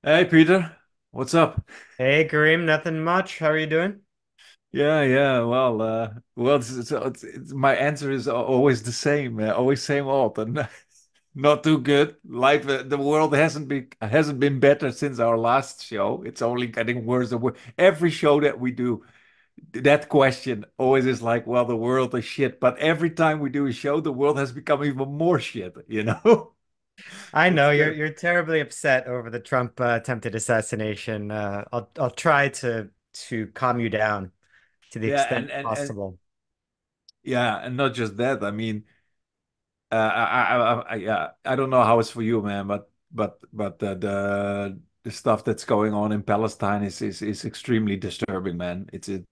Hey Peter, what's up? Hey Kareem, nothing much. How are you doing? Yeah. Well, my answer is always the same, always same old, and not too good. Life, the world hasn't been better since our last show. It's only getting worse and worse. Every show that we do, that question always is like, well, the world is shit. But every time we do a show, the world has become even more shit. You know? I know It's you're terribly upset over the Trump attempted assassination. I'll try to calm you down to the yeah, extent and possible. yeah, and not just that. I mean. Yeah, I don't know how it's for you, man, but the stuff that's going on in Palestine is extremely disturbing, man.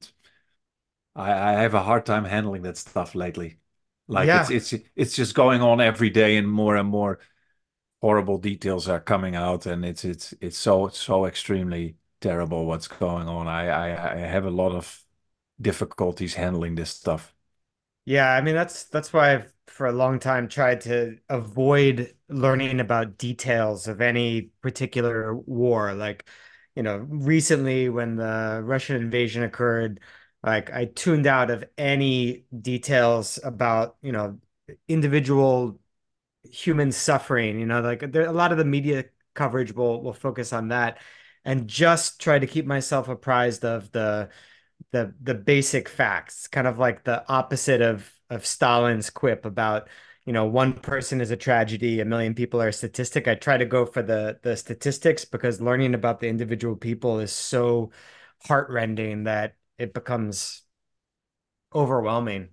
I have a hard time handling that stuff lately. Like Yeah, it's just going on every day, and more horrible details are coming out, and it's so extremely terrible what's going on. I have a lot of difficulties handling this stuff. yeah. I mean that's why I've for a long time tried to avoid learning about details of any particular war. Like, recently when the Russian invasion occurred, like I tuned out of any details about, individual human suffering, like there a lot of the media coverage will focus on that and just try to keep myself apprised of the basic facts, kind of like the opposite of Stalin's quip about, one person is a tragedy, a million people are a statistic. I try to go for the statistics because learning about the individual people is so heartrending that it becomes overwhelming.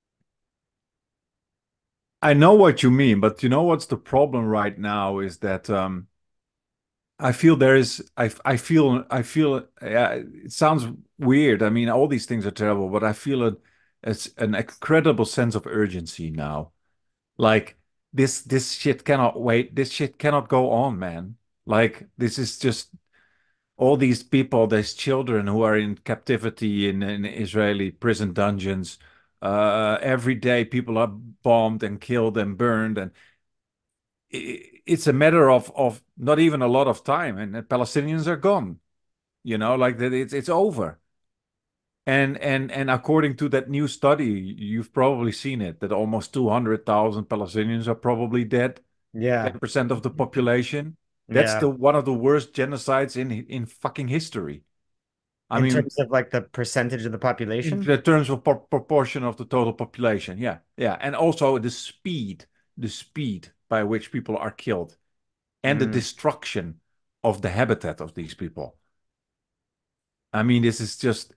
I know what you mean, but you know what's the problem right now is that I feel there is I feel yeah, it sounds weird. I mean, all these things are terrible, but I feel it's an incredible sense of urgency now. Like this shit cannot wait. This shit cannot go on, man. Like this is just all these people, these children who are in captivity in Israeli prison dungeons. Every day people are bombed and killed and burned, and it's a matter of not even a lot of time, and the Palestinians are gone. You know, like that, it's over. And according to that new study, you've probably seen it, that almost 200,000 Palestinians are probably dead, Yeah. 10% of the population. That's Yeah. the one of the worst genocides in fucking history. I In mean, terms of like the percentage of the in population? the terms of proportion of the total population, yeah, and also the speed by which people are killed, and the Mm. destruction of the habitat of these people. I mean, this is just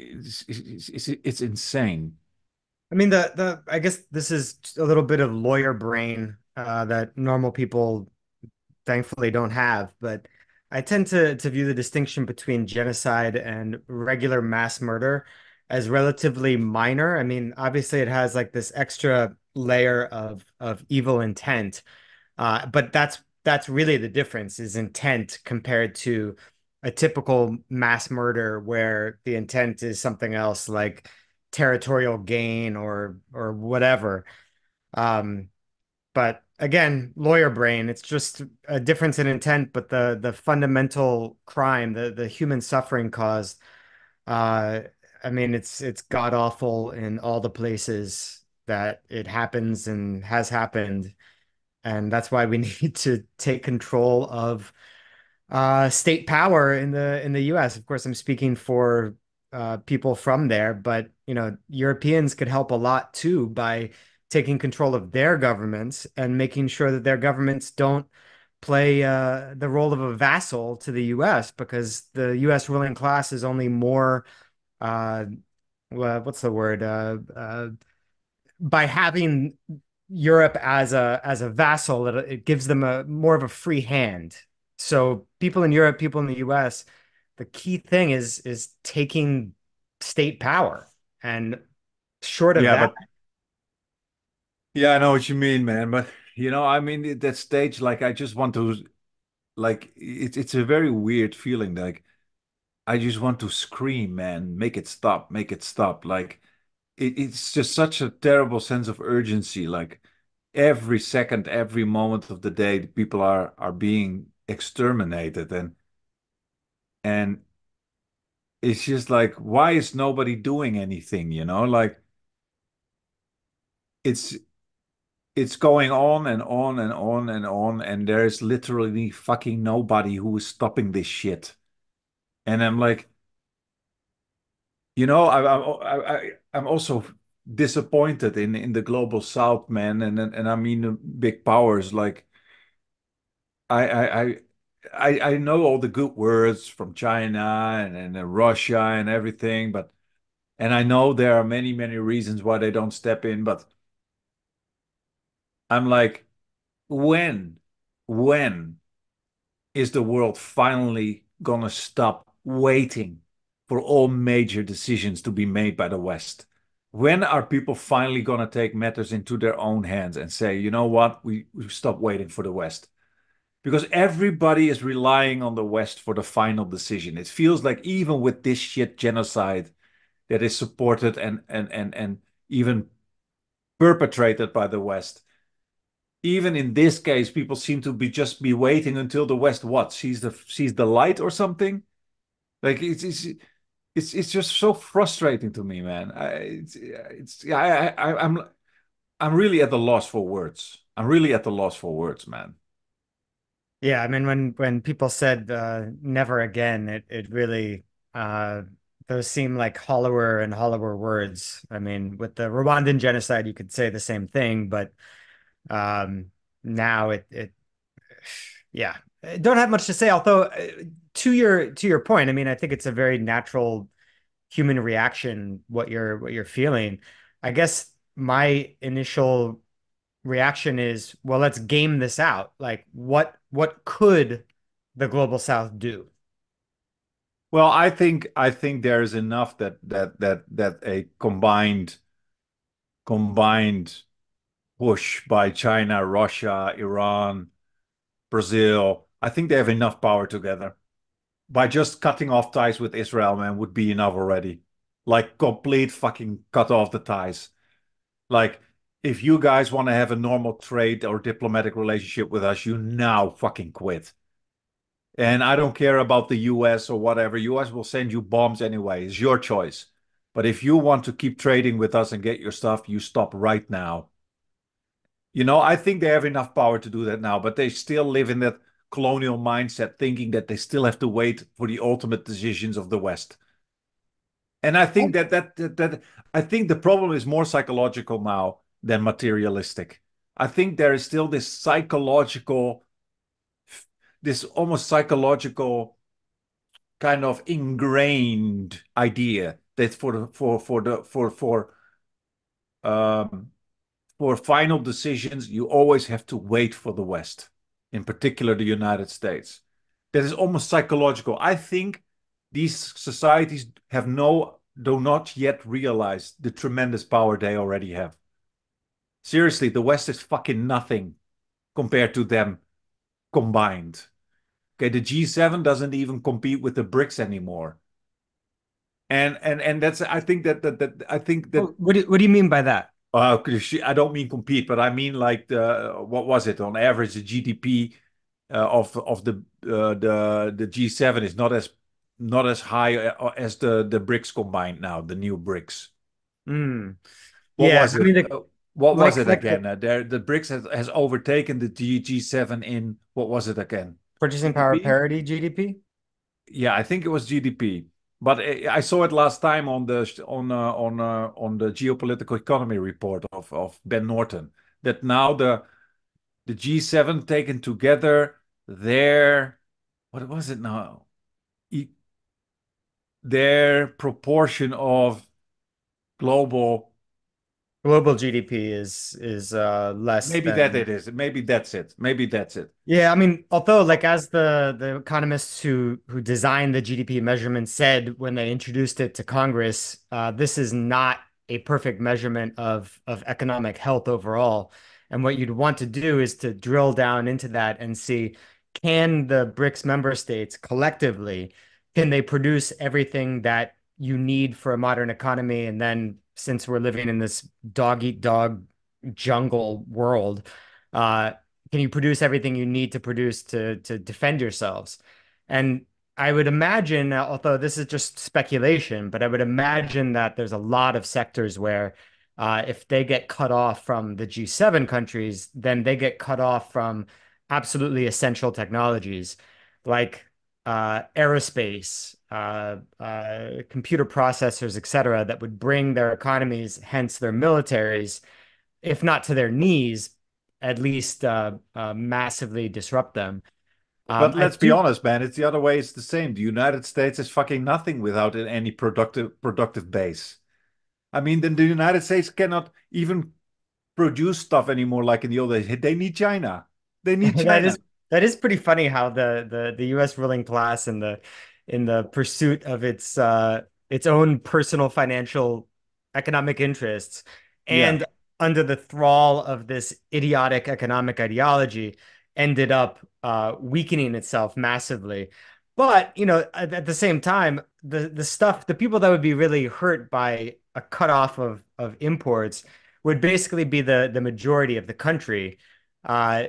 it's insane. I mean, the I guess this is a little bit of lawyer brain that normal people thankfully don't have, but I tend to view the distinction between genocide and regular mass murder as relatively minor. I mean, obviously it has like this extra layer of evil intent. But that's really the difference is intent compared to a typical mass murder where the intent is something else like territorial gain or whatever. Um, but again, lawyer brain, it's just a difference in intent, but the fundamental crime, the human suffering caused, uh, I mean, it's god awful in all the places that it happens and has happened. And that's why we need to take control of state power in the US. Of course, I'm speaking for people from there, but Europeans could help a lot too by taking control of their governments and making sure that their governments don't play the role of a vassal to the US because the US ruling class is only more uh, what's the word? By having Europe as a vassal, it gives them a more of a free hand. So people in Europe, people in the US, the key thing is taking state power. And short of Yeah, that, but yeah, I know what you mean, man. But I mean, at that stage, like, I just want to, like, it's a very weird feeling. Like, I just want to scream, man, make it stop, make it stop. Like, it's just such a terrible sense of urgency. Like, every second, every moment of the day, people are being exterminated, and And it's just like, why is nobody doing anything, you know? Like it's it's going on and on and on and on, and there's literally fucking nobody who is stopping this shit. And I'm like, I'm also disappointed in the global South, man, and I mean the big powers. Like I I I I know all the good words from China and Russia and everything, but and I know there are many reasons why they don't step in, but I'm like, when, when is the world finally gonna stop waiting for all major decisions to be made by the West? When are people finally gonna take matters into their own hands and say, you know what, we stop waiting for the West? Because everybody is relying on the West for the final decision. It feels like even with this shit genocide that is supported and even perpetrated by the West, even in this case, people seem to be just be waiting until the West what sees the light or something. Like it's just so frustrating to me, man. I'm really at the loss for words. I'm really at the loss for words, man. Yeah, I mean when people said never again, it really uh those seem like hollower and hollower words. I mean, with the Rwandan genocide, you could say the same thing, but um now it yeah. I don't have much to say, although to your point, I mean, I think it's a very natural human reaction what you're feeling. I guess my initial reaction is, well, let's game this out. Like what could the global south do? Well, I think there is enough that a combined push by China, Russia, Iran, Brazil. I think they have enough power together. By just cutting off ties with Israel, man, would be enough already. Like complete fucking cut off the ties. Like if you guys want to have a normal trade or diplomatic relationship with us, you now fucking quit. And I don't care about the US or whatever. US will send you bombs anyway. It's your choice. But if you want to keep trading with us and get your stuff, you stop right now. I think they have enough power to do that now, but they still live in that colonial mindset, thinking that they still have to wait for the ultimate decisions of the West. And I think that I think the problem is more psychological now than materialistic. I think there is still this almost psychological kind of ingrained idea that um, for final decisions, you always have to wait for the West, in particular the United States. That is almost psychological. I think these societies do not yet realize the tremendous power they already have. Seriously, the West is fucking nothing compared to them combined. Okay, the G7 doesn't even compete with the BRICS anymore. And that's I think that I think that What do you mean by that? I don't mean compete, but I mean like the what was it on average the GDP of the G7 is not as high as the BRICS combined now, the new BRICS. Mm. What Yeah, was I it? mean What was it like again? The BRICS has overtaken the G7 in what was it again? purchasing power GDP? parity GDP. Yeah, I think it was GDP. But I saw it last time on the geopolitical economy report of Ben Norton that now the G7 taken together their what was it now? E- Their proportion of global. Global GDP is less Maybe that than. it is. Maybe that's it. Maybe that's it. Yeah, I mean, although like as the economists who designed the GDP measurement said when they introduced it to Congress, this is not a perfect measurement of economic health overall. And what you'd want to do is to drill down into that and see, can the BRICS member states collectively, can they produce everything that you need for a modern economy? And then since we're living in this dog eat dog jungle world, uh, can you produce everything you need to produce to defend yourselves? And I would imagine, although this is just speculation, but I would imagine that there's a lot of sectors where if they get cut off from the G7 countries, then they get cut off from absolutely essential technologies like aerospace, computer processors, et cetera, that would bring their economies, hence their militaries, if not to their knees, at least massively disrupt them. But I let's be do. honest, man, it's the other way. It's the same. The United States is fucking nothing without any productive base. I mean, then the United States cannot even produce stuff anymore like in the old days. They need China. They need That China. is pretty funny how the U.S. ruling class in the pursuit of its own personal financial economic interests Yeah. and under the thrall of this idiotic economic ideology ended up weakening itself massively. But you know, at the same time, the people that would be really hurt by a cutoff of imports would basically be the majority of the country. Uh,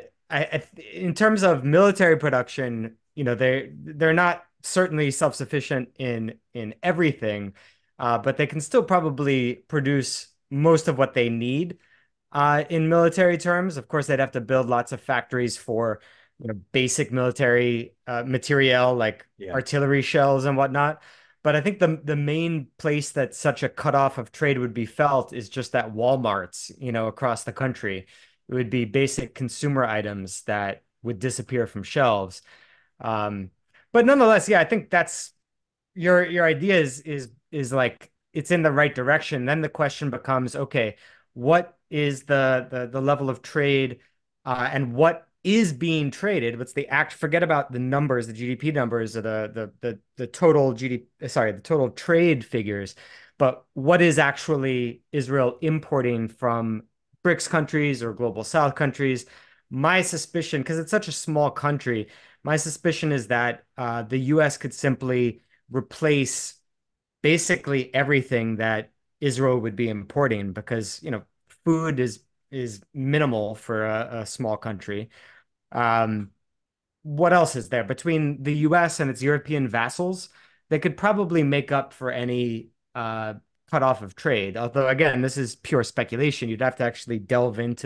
in terms of military production, you know, they're not certainly self-sufficient in everything, but they can still probably produce most of what they need in military terms. Of course, they'd have to build lots of factories for, you know, basic military materiel like Yeah. artillery shells and whatnot. But I think the main place that such a cutoff of trade would be felt is just at Walmarts, you know, across the country. It would be basic consumer items that would disappear from shelves. Um, but nonetheless, yeah, I think that's your idea is like it's in the right direction. Then the question becomes, okay, what is the level of trade and what is being traded? What's the act? Forget about the numbers, the GDP numbers, or the total GDP, sorry, the total trade figures, but what is actually Israel importing from BRICS countries or global South countries? My suspicion, because it's such a small country, my suspicion is that the U.S. could simply replace basically everything that Israel would be importing because, you know, food is minimal for a small country. Um, what else is there? Between the US and its European vassals, they could probably make up for any cutoff of trade. Although again, this is pure speculation. You'd have to actually delve into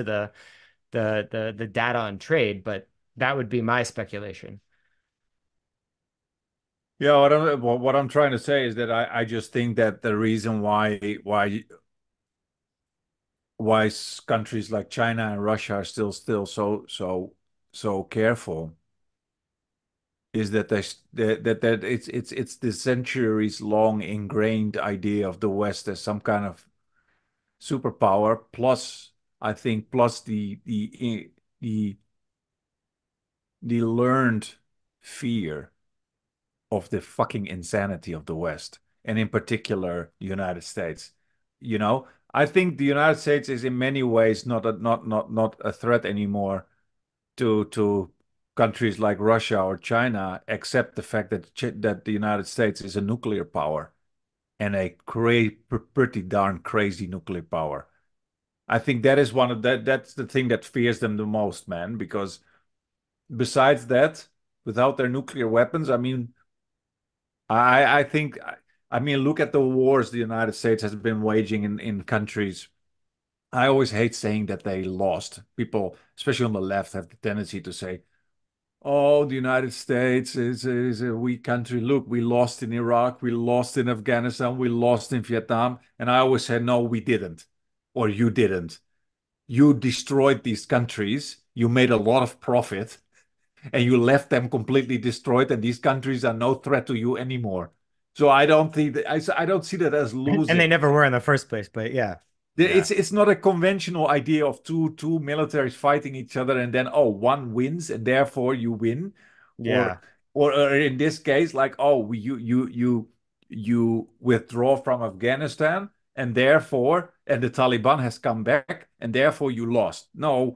the data on trade, but that would be my speculation. Yeah, what I'm trying to say is that I just think that the reason why countries like China and Russia are still so careful is that that it's the centuries long ingrained idea of the West as some kind of superpower, plus I think plus the the learned fear of the fucking insanity of the West, and in particular the United States. You know, I think the United States is in many ways not a threat anymore to countries like Russia or China, except the fact that the United States is a nuclear power and a pretty darn crazy nuclear power. I think that is one of that's the thing that fears them the most, man, because besides that, without their nuclear weapons, I mean, I think I mean look at the wars the United States has been waging in countries. I always hate saying that they lost. People, especially on the left, have the tendency to say, "Oh, the United States is a weak country. Look, we lost in Iraq, we lost in Afghanistan, we lost in Vietnam." And I always said, "No, we didn't, or you didn't. You destroyed these countries. You made a lot of profit, and you left them completely destroyed, and these countries are no threat to you anymore." So I don't think that I don't see that as And they losing. never were in the first place, but yeah. Yeah. It's not a conventional idea of two militaries fighting each other and then oh one wins and therefore you win, or Yeah. or in this case like oh you withdraw from Afghanistan and therefore and the Taliban has come back and therefore you lost.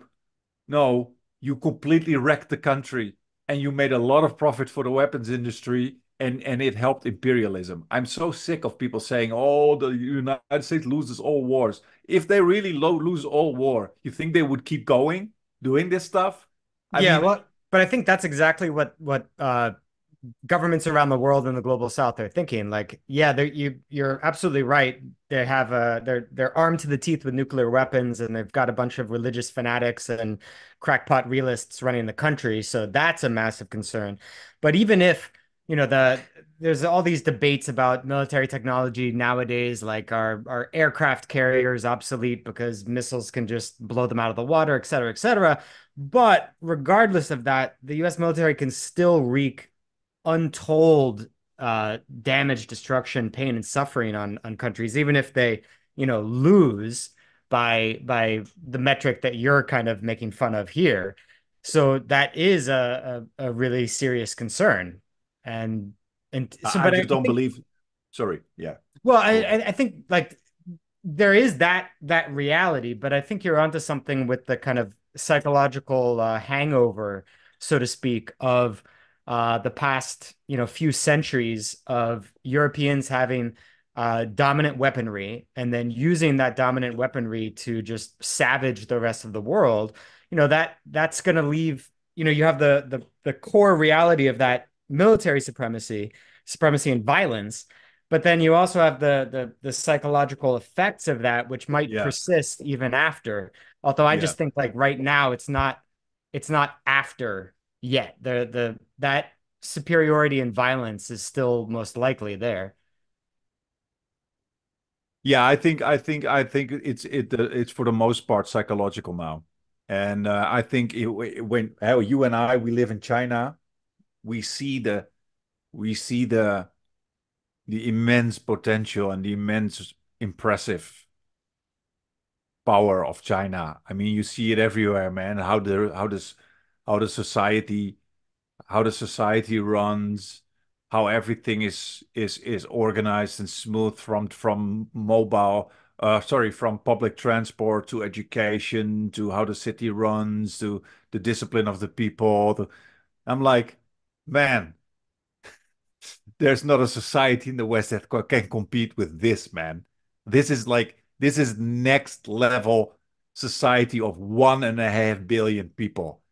No, you completely wrecked the country and you made a lot of profit for the weapons industry and it helped imperialism. I'm so sick of people saying, "Oh, the United States loses all wars." If they really lose all war, you think they would keep going doing this stuff? I Yeah, mean, well, but I think that's exactly what governments around the world in the global south are thinking. Like, yeah, you're absolutely right. They're armed to the teeth with nuclear weapons, and they've got a bunch of religious fanatics and crackpot realists running the country. So that's a massive concern. But even if, there's all these debates about military technology nowadays, like are aircraft carriers obsolete because missiles can just blow them out of the water, et cetera, et cetera. But regardless of that, the US military can still wreak untold damage, destruction, pain, and suffering on countries, even if they, lose by the metric that you're kind of making fun of here. So that is a really serious concern. And I but I just don't think believe. Sorry. Yeah. well, I Go on. I I think like there is that reality, but I think you're onto something with the kind of psychological hangover, so to speak, of the past, few centuries of Europeans having dominant weaponry and then using that dominant weaponry to just savage the rest of the world. That's going to leave, you have the core reality of that military supremacy and violence. But then you also have the psychological effects of that, which might Yeah. persist even after. Although I Yeah. just think like right now it's not after yet. The that superiority and violence is still most likely there. Yeah. I think it's for the most part psychological now, and I think when you and I we live in China, we see the immense potential and the immense impressive power of China. I mean, you see it everywhere, man. How the society how the society runs, how everything is organized and smooth from mobile, from public transport to education to how the city runs to the discipline of the people. I'm like, man, there's not a society in the West that can compete with this, man. This is next level society of 1.5 billion people.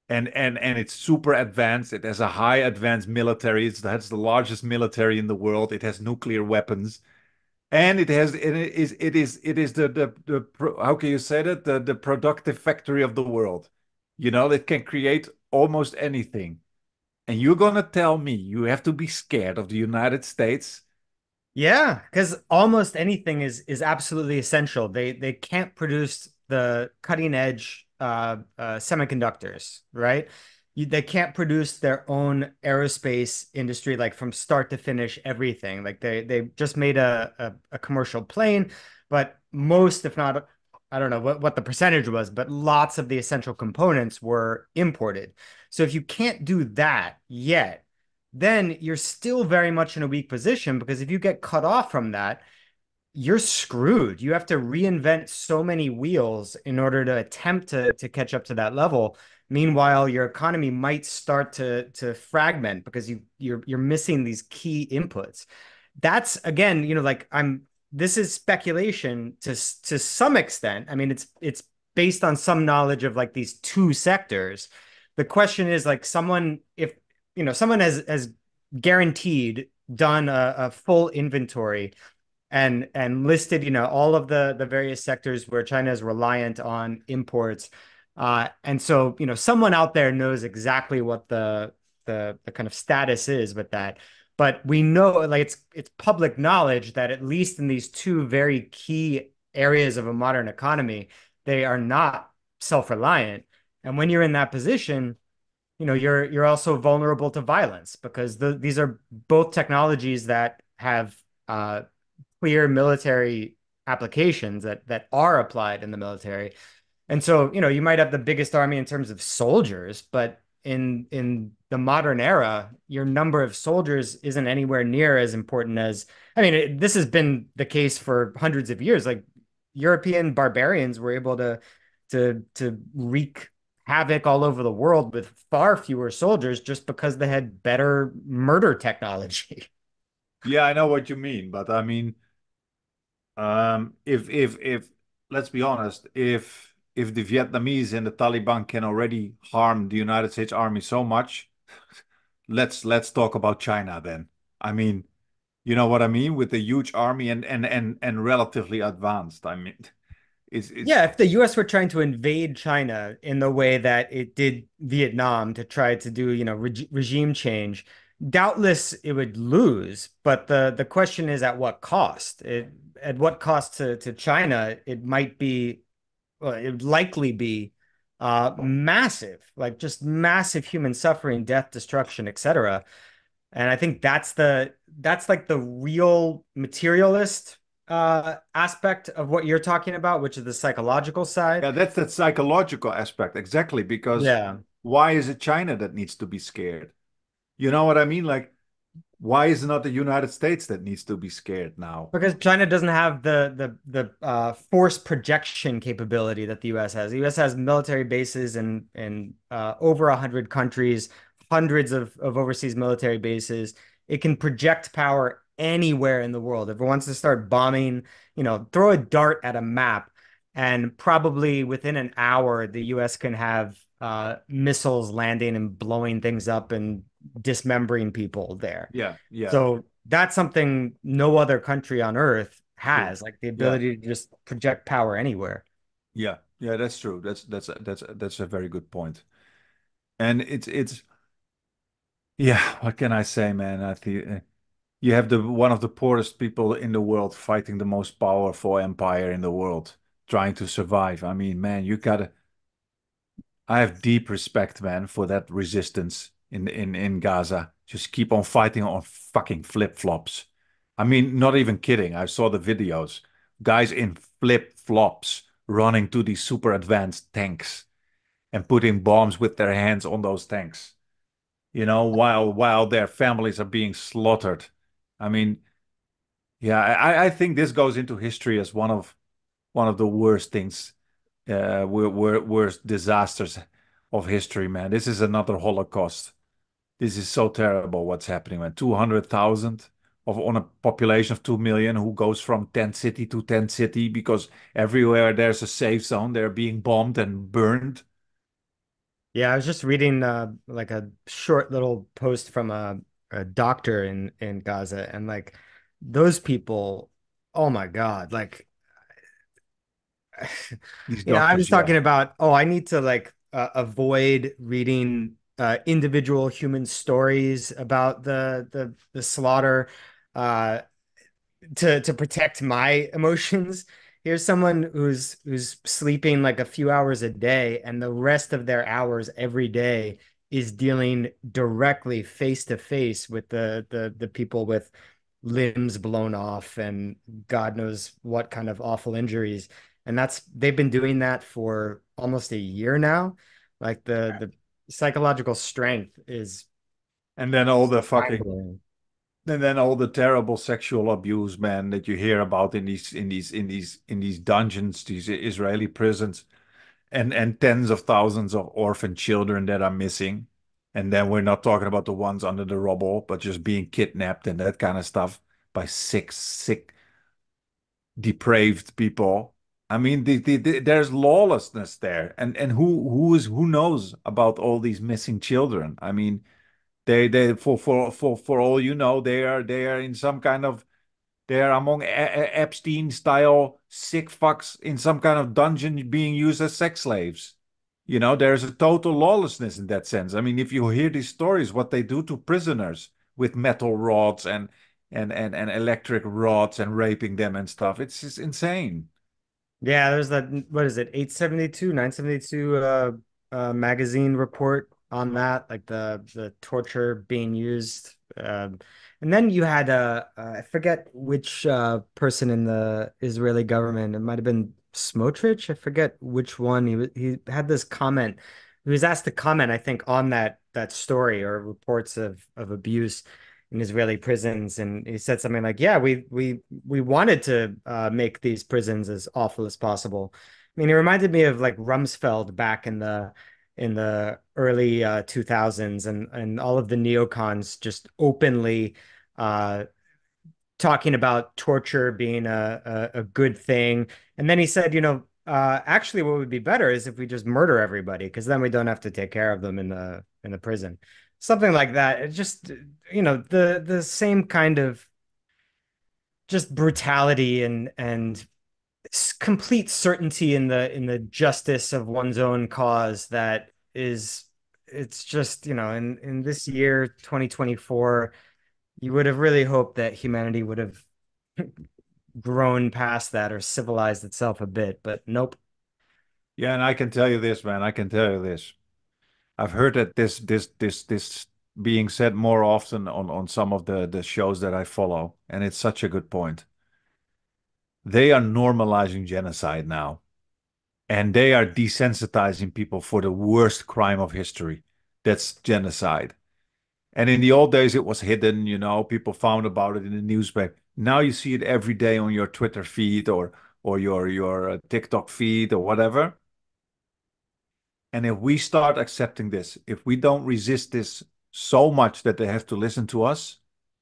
And it's super advanced. It has a high advanced military. That's the largest military in the world. It has nuclear weapons, and it is the how can you say that the productive factory of the world. You know, it can create almost anything. And you're gonna tell me you have to be scared of the United States? Yeah, because almost anything is absolutely essential. They can't produce the cutting edge semiconductors, right? They can't produce their own aerospace industry like from start to finish, everything. Like they just made a commercial plane, but most, if not, I don't know what the percentage was, but lots of the essential components were imported. So if you can't do that yet, then you're still very much in a weak position because if you get cut off from that, you're screwed. You have to reinvent so many wheels in order to attempt to catch up to that level. Meanwhile, your economy might start to fragment because you're missing these key inputs. That's again, like this is speculation to some extent. I mean, it's based on some knowledge of like these two sectors. The question is like someone if someone has guaranteed done a full inventory and listed, all of the various sectors where China is reliant on imports. And so, someone out there knows exactly what the kind of status is with that. But we know like it's public knowledge that at least in these two very key areas of a modern economy, they are not self-reliant. And when you're in that position, you're also vulnerable to violence because these are both technologies that have clear military applications that are applied in the military. And so, you might have the biggest army in terms of soldiers, but in the modern era, your number of soldiers isn't anywhere near as important as, I mean, this has been the case for hundreds of years. Like European barbarians were able to wreak havoc all over the world with far fewer soldiers just because they had better murder technology. Yeah, I know what you mean, but I mean, if let's be honest, if the Vietnamese and the Taliban can already harm the United States Army so much, let's talk about China then. I mean, you know what I mean, with the huge army and relatively advanced. I mean, it's Yeah, if the US were trying to invade China in the way that it did Vietnam to try to do, regime change, doubtless it would lose. But the question is at what cost? At what cost to China? It might be, well, it would likely be massive, like just massive human suffering, death, destruction, etc. And I think that's like the real materialist aspect of what you're talking about, which is the psychological side. yeah, that's that psychological aspect exactly because Yeah. why is it China that needs to be scared? You know what I mean? Like, why is it not the United States that needs to be scared now? Because China doesn't have the force projection capability that the US has. The US has military bases in over 100 countries, hundreds of overseas military bases. It can project power anywhere in the world. If it wants to start bombing, throw a dart at a map, and probably within an hour, the US can have missiles landing and blowing things up and dismembering people there. Yeah, yeah, So that's something no other country on earth true. has, like the Yeah, ability to just project power anywhere. yeah, yeah, that's true. That's a very good point. And it's yeah, what can I say, man? I think you have the one of the poorest people in the world fighting the most powerful empire in the world, trying to survive. I mean, man, you gotta. I have deep respect, man, for that resistance in Gaza. Just keep on fighting on fucking flip-flops. I mean, not even kidding. I saw the videos. Guys in flip-flops running to these super advanced tanks and putting bombs with their hands on those tanks. You know, while their families are being slaughtered. I mean, yeah, I think this goes into history as one of the worst things, worst disasters of history, man. This is another Holocaust. This is so terrible what's happening, man. 200,000 of on a population of 2 million who goes from tent city to tent city because everywhere there's a safe zone, they're being bombed and burned. Yeah, I was just reading like a short little post from a doctor in Gaza, and like those people, oh my God, like These I was doctors, yeah. talking about, oh, I need to like avoid reading individual human stories about the slaughter. Uh, to protect my emotions. Here's someone who's sleeping like a few hours a day, and the rest of their hours every day is dealing directly face to face with the people with limbs blown off and God knows what kind of awful injuries. And that's they've been doing that for almost a year now. Like the psychological strength is And then all the fucking mind-blowing. and then all the terrible sexual abuse, man, that you hear about in these dungeons, these Israeli prisons, and tens of thousands of orphan children that are missing. And then we're not talking about the ones under the rubble, but just being kidnapped and that kind of stuff by sick, depraved people. I mean, there's lawlessness there, and who knows about all these missing children? I mean, they for all you know, they are in some kind of they're among Epstein style sick fucks in some kind of dungeon being used as sex slaves. You know, there's a total lawlessness in that sense. I mean, if you hear these stories, what they do to prisoners with metal rods and electric rods and raping them and stuff, it's just insane. Yeah, there's that, what is it, 872, 972 magazine report on that, like the torture being used. And then you had I forget which person in the Israeli government, it might have been Smotrich, I forget which one. He had this comment. He was asked to comment, I think, on that story or reports of abuse in Israeli prisons, and he said something like, "Yeah, we wanted to make these prisons as awful as possible." I mean, it reminded me of like Rumsfeld back in the early 2000s, and all of the neocons just openly uh, talking about torture being a good thing. And then he said, actually, what would be better is if we just murder everybody, because then we don't have to take care of them in the prison. something like that. It just, the same kind of just brutality and complete certainty in the justice of one's own cause that is it's just, in this year 2024, you would have really hoped that humanity would have grown past that or civilized itself a bit, but nope. Yeah, and I can tell you this, man. I can tell you this. I've heard that this being said more often on some of the shows that I follow, and it's such a good point. They are normalizing genocide now, and they are desensitizing people for the worst crime of history. That's genocide. And in the old days, it was hidden, people found about it in the newspaper. Now you see it every day on your Twitter feed or your TikTok feed or whatever. And if we start accepting this, if we don't resist this so much that they have to listen to us,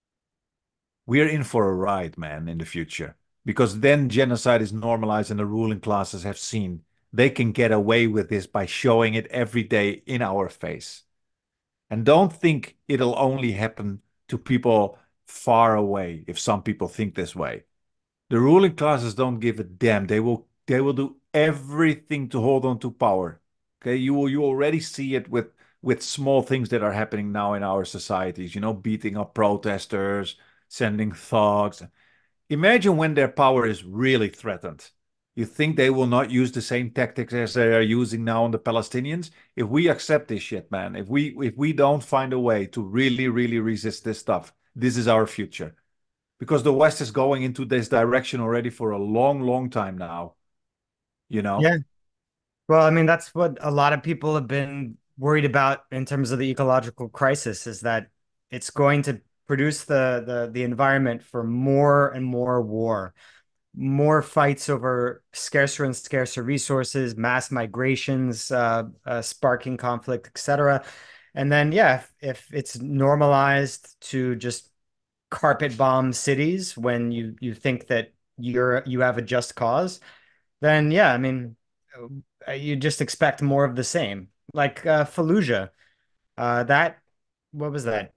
we're in for a ride, man, in the future. Because then genocide is normalized and the ruling classes have seen they can get away with this by showing it every day in our face. And don't think it'll only happen to people far away if some people think this way. The ruling classes don't give a damn. They will do everything to hold on to power. Okay, you already see it with small things that are happening now in our societies, beating up protesters, sending thugs. Imagine when their power is really threatened. You think they will not use the same tactics as they are using now on the Palestinians? If we accept this shit, man, if we don't find a way to really, really resist this stuff, this is our future. Because the West is going into this direction already for a long, long time now, you know? Yeah. Well, I mean, that's what a lot of people have been worried about in terms of the ecological crisis, is that it's going to produce the environment for more and more war, more fights over scarcer and scarcer resources, mass migrations, sparking conflict, etc. And then, yeah, if it's normalized to just carpet bomb cities when you think that you have a just cause, then yeah, I mean, you just expect more of the same. Like Fallujah, that what was that?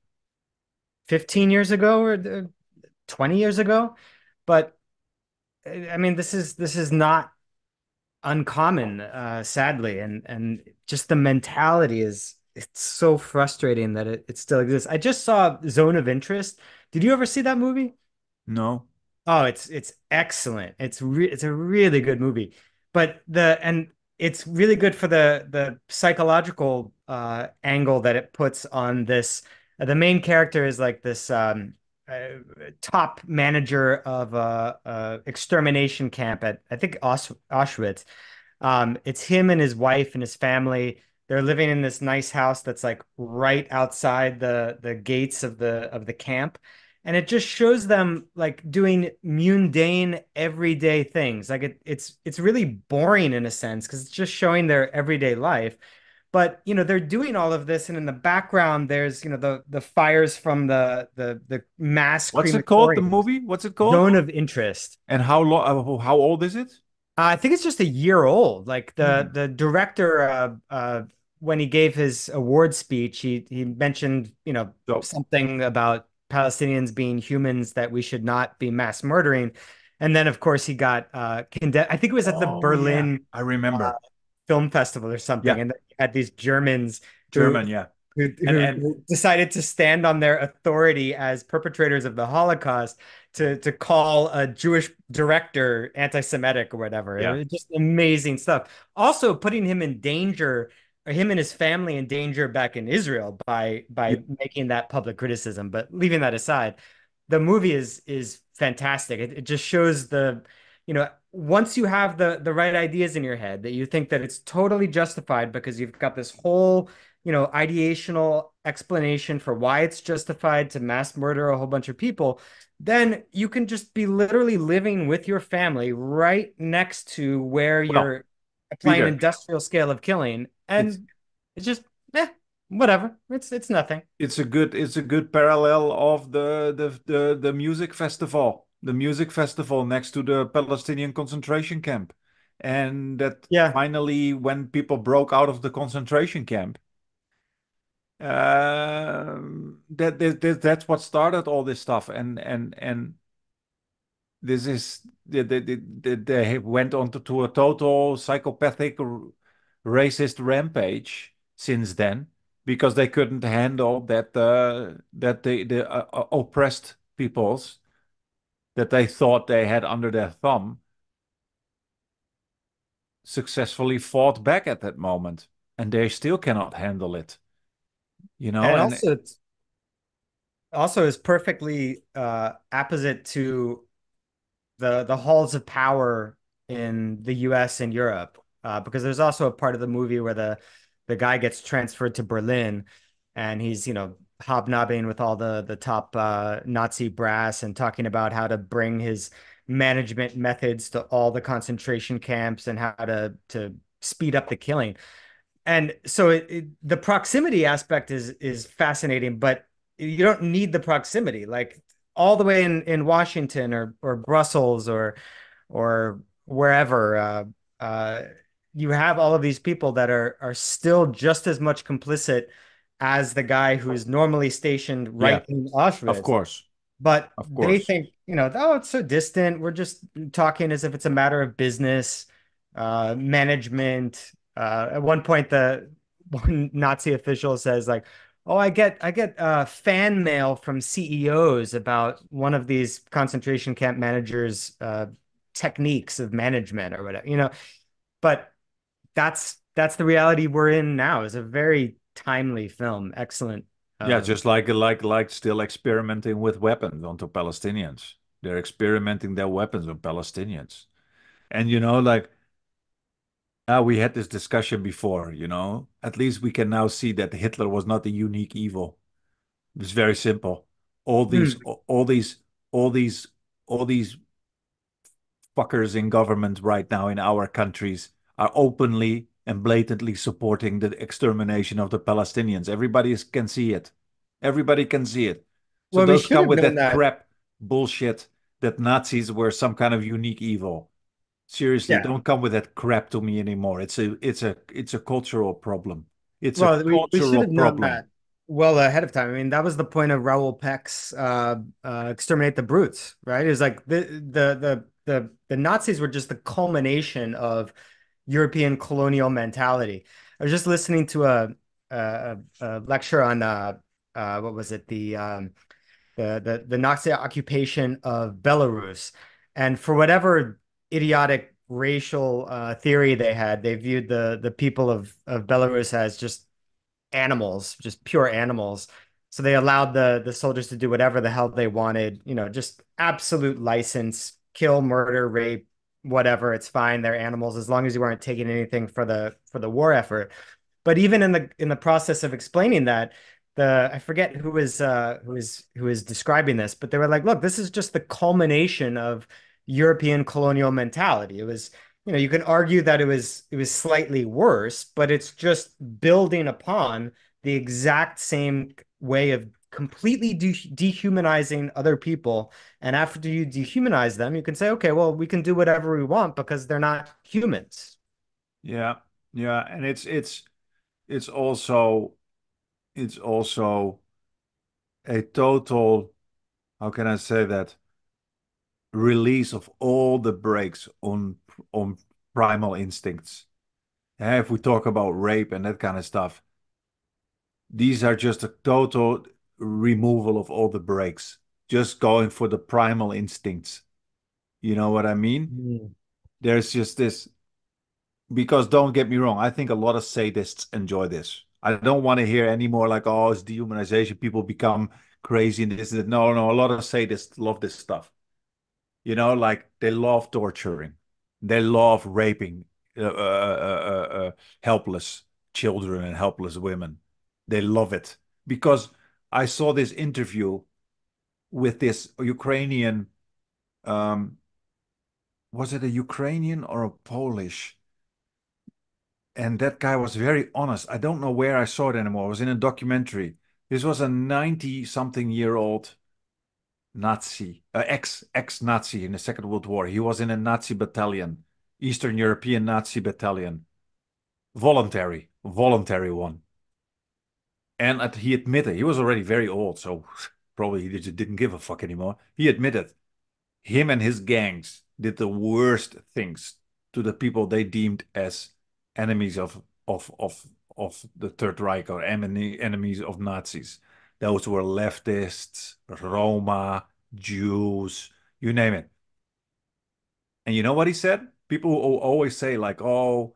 15 years ago or 20 years ago? But I mean, this is not uncommon, sadly, and just the mentality is it's so frustrating that it still exists. I just saw Zone of Interest. Did you ever see that movie? No. Oh, it's excellent. It's a really good movie. But it's really good for the psychological angle that it puts on this. The main character is like this uh, top manager of a extermination camp at, I think, Auschwitz. It's him and his wife and his family. They're living in this nice house that's like right outside the gates of the camp. And it just shows them like doing mundane everyday things. Like it's really boring in a sense because it's just showing their everyday life. But they're doing all of this, and in the background, there's the fires from the mass What's it called, the crematoriums. movie? What's it called? Zone of interest. And how old is it? I think it's just a year old. Like the Hmm. the director, when he gave his award speech, he mentioned, So, something about Palestinians being humans that we should not be mass murdering. And then, of course, he got condemned. I think it was at the oh yeah, Berlin I uh, remember. Film Festival or something, Yeah, and then you had these Germans who German, yeah. who, And who and who decided to stand on their authority as perpetrators of the Holocaust to call a Jewish director anti-Semitic or whatever. It yeah. was just amazing stuff. Also putting him in danger, or him and his family in danger back in Israel Yeah. by making that public criticism. But leaving that aside, the movie is fantastic. It just shows once you have the right ideas in your head, that you think that it's totally justified because you've got this whole ideational explanation for why it's justified to mass murder a whole bunch of people, then you can just be literally living with your family right next to where Well, you're applying Peter, industrial scale of killing. it's And it's just, whatever. It's nothing. it's a good parallel of the music festival, the music festival next to the Palestinian concentration camp. And that Yeah. finally, when people broke out of the concentration camp, That's what started all this stuff, and this is they went on to a total psychopathic racist rampage since then because they couldn't handle that the oppressed peoples that they thought they had under their thumb successfully fought back at that moment, and they still cannot handle it, you know. And And also is perfectly opposite to the halls of power in the US and Europe. Because there's also a part of the movie where the guy gets transferred to Berlin and he's, hobnobbing with all the top Nazi brass and talking about how to bring his management methods to all the concentration camps and how to speed up the killing. And so the proximity aspect is fascinating, but you don't need the proximity. Like all the way in Washington or Brussels or wherever, uh, you have all of these people that are still just as much complicit as the guy who's normally stationed yeah, right in of Auschwitz. course, But of they course. think, oh, it's so distant. We're just talking as if it's a matter of business, management. At one point, the one Nazi official says, like, "Oh, I get fan mail from CEOs about one of these concentration camp managers' techniques of management or whatever." But that's the reality we're in now. It's a very timely film. Excellent. Yeah, Uh, just like still experimenting with weapons onto Palestinians. They're experimenting their weapons on Palestinians. And like we had this discussion before, at least we can now see that Hitler was not a unique evil. It's very simple. All these hmm. all these all these all these fuckers in government right now in our countries are openly and blatantly supporting the extermination of the Palestinians. Everybody can see it. Everybody can see it. So Well, we don't should come have with known that that. crap bullshit that Nazis were some kind of unique evil. Seriously, Yeah. don't come with that crap to me anymore. It's a cultural problem. It's a Well, we should cultural have known problem. that well ahead of time. I mean, that was the point of Raoul Peck's "Exterminate the Brutes," right? It was like the Nazis were just the culmination of European colonial mentality. I was just listening to a lecture on what was it the Nazi occupation of Belarus, and for whatever idiotic racial theory they had, they viewed the people of Belarus as just animals, just pure animals. So they allowed the soldiers to do whatever the hell they wanted, just absolute license, kill, murder, rape, whatever. It's fine. They're animals as long as you weren't taking anything for the war effort. But even in the process of explaining that, the I forget who is describing this, but they were like, look, this is just the culmination of European colonial mentality. It was, you can argue that it was slightly worse, but it's just building upon the exact same way of completely dehumanizing other people. And after you dehumanize them, you can say, okay, well, we can do whatever we want because they're not humans. Yeah, yeah, and it's also it's also a total, how can I say that, release of all the brakes on primal instincts. If we talk about rape and that kind of stuff, these are just a total removal of all the brakes, just going for the primal instincts. You know what I mean? Mm. There's just this, because don't get me wrong, I think a lot of sadists enjoy this. I don't want to hear any more like, oh, it's dehumanization, people become crazy and this and that. No, no, a lot of sadists love this stuff. Like they love torturing, they love raping helpless children and helpless women. They love it because I saw this interview with this Ukrainian. Um, was it a Ukrainian or a Polish? And that guy was very honest. I don't know where I saw it anymore. It was in a documentary. This was a 90-something-year-old Nazi, ex-Nazi in the Second World War. He was in a Nazi battalion, Eastern European Nazi battalion, voluntary one. And he admitted he was already very old, so probably he just didn't give a fuck anymore. He admitted him and his gangs did the worst things to the people they deemed as enemies of the Third Reich or enemies of Nazis. Those were leftists, Roma, Jews, you name it. And you know what he said? People who always say like, "Oh,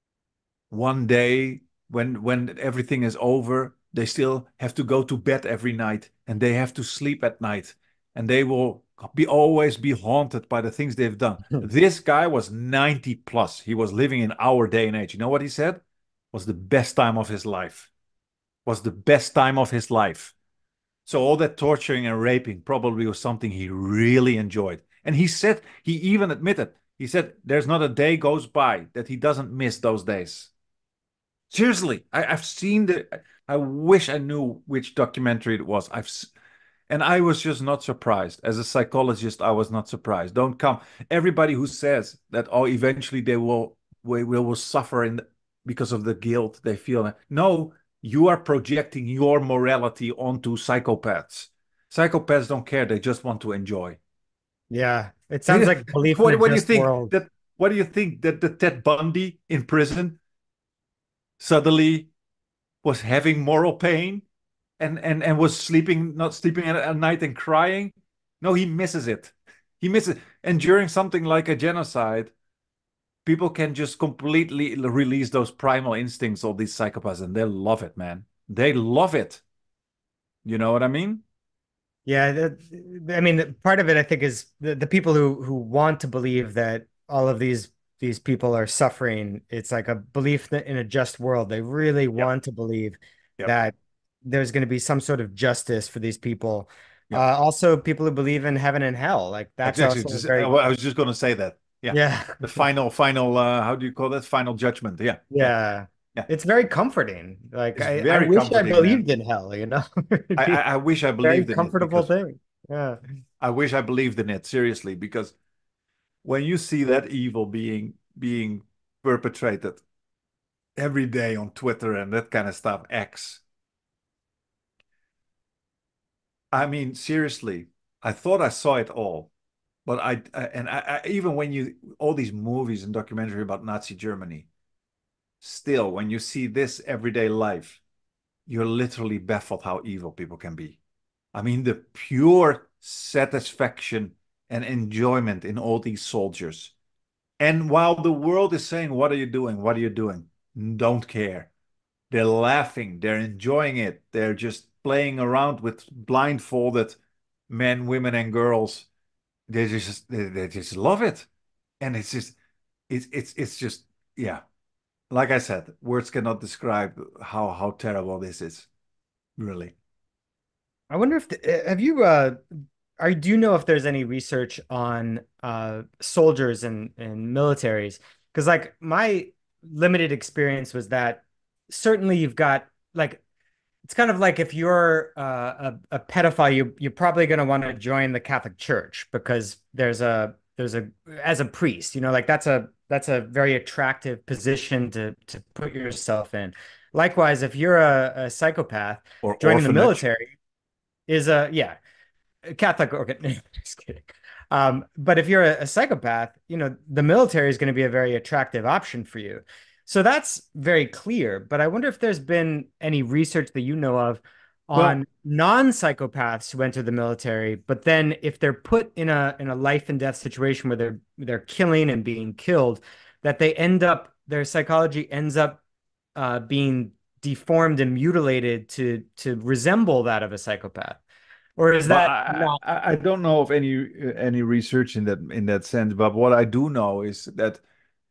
one day when everything is over, they still have to go to bed every night and they have to sleep at night and they will be always be haunted by the things they've done." This guy was 90 plus. He was living in our day and age. You know what he said? Was the best time of his life. Was the best time of his life. So all that torturing and raping probably was something he really enjoyed. And he said, he even admitted, he said, there's not a day goes by that he doesn't miss those days. Seriously, I've seen the. I wish I knew which documentary it was. And I was just not surprised. As a psychologist, I was not surprised. Don't come. Everybody who says that, oh, eventually they will suffer because of the guilt they feel. No, you are projecting your morality onto psychopaths. Psychopaths don't care. They just want to enjoy. Yeah, it sounds like belief in a What do you just think world. that? What do you think that the Ted Bundy in prison suddenly was having moral pain and was sleeping, not sleeping at night and crying? No, he misses it. He misses it. And during something like a genocide, people can just completely release those primal instincts of these psychopaths and they love it, man. They love it. You know what I mean? Yeah, I mean, part of it I think is the people who want to believe that all of these people are suffering. It's like a belief that in a just world. They really Yep. want to believe Yep. that there's going to be some sort of justice for these people. Yep. Also, people who believe in heaven and hell, like that's Exactly. also a Just, very I was just going to say that. Yeah. yeah, The final, how do you call that? Final judgment. Yeah. Yeah. yeah. Yeah. It's very comforting. Like It's I very wish I comforting, man. believed in hell, It'd be a I wish I very believed in it comfortable because thing. Yeah. I wish I believed in it seriously because when you see that evil being perpetrated every day on Twitter and that kind of stuff, X, I mean, seriously, I thought I saw it all, but even when you all these movies and documentary about Nazi Germany, still when you see this everyday life, you're literally baffled how evil people can be. I mean, the pure satisfaction and enjoyment in all these soldiers. And while the world is saying, "What are you doing? What are you doing?" Don't care. They're laughing. They're enjoying it. They're just playing around with blindfolded men, women, and girls. They just love it. And it's just yeah. Like I said, words cannot describe how terrible this is. Really. I wonder if have you do you know if there's any research on soldiers and militaries? Because like my limited experience was that certainly you've got like it's kind of like if you're a pedophile, you're probably going to want to join the Catholic Church because there's a as a priest, like that's a very attractive position to put yourself in. Likewise, if you're a psychopath, Or joining the orphanage. military is a yeah Catholic organ. Just kidding. But if you're a psychopath, the military is going to be a very attractive option for you. So that's very clear. But I wonder if there's been any research that you know of Well, on non-psychopaths who enter the military, but then if they're put in a life and death situation where they're killing and being killed, that their psychology ends up being deformed and mutilated to resemble that of a psychopath. Or is well, that not? I don't know of any research in that sense, but what I do know is that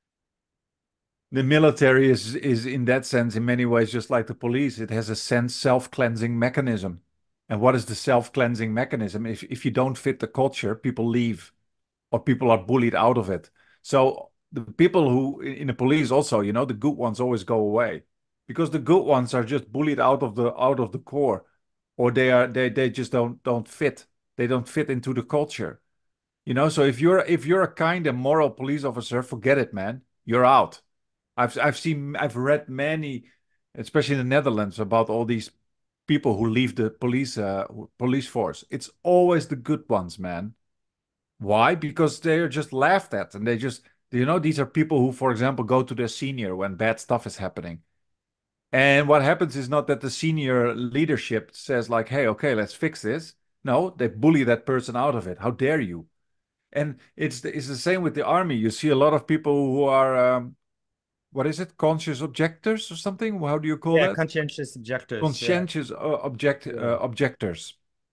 the military is in that sense in many ways just like the police. It has a self-cleansing mechanism. And what is the self-cleansing mechanism? If you don't fit the culture, people leave or people are bullied out of it. So the people who in the police also, the good ones always go away because the good ones are just bullied out of the core, or they just don't fit. They don't fit into the culture. So if you're a kind and moral police officer, forget it, man. You're out. I've read many, especially in the Netherlands, about all these. people who leave the police force. It's always the good ones, man. Why? Because they're just laughed at, and they just, these are people who, for example, go to their senior when bad stuff is happening. And what happens is not that the senior leadership says like, "Hey, okay, let's fix this." No, they bully that person out of it. How dare you? And it's the same with the army. You see a lot of people who are what is it? Conscious objectors or something? How do you call Yeah, that? conscientious objectors. Yeah. Conscientious Yeah. objectors.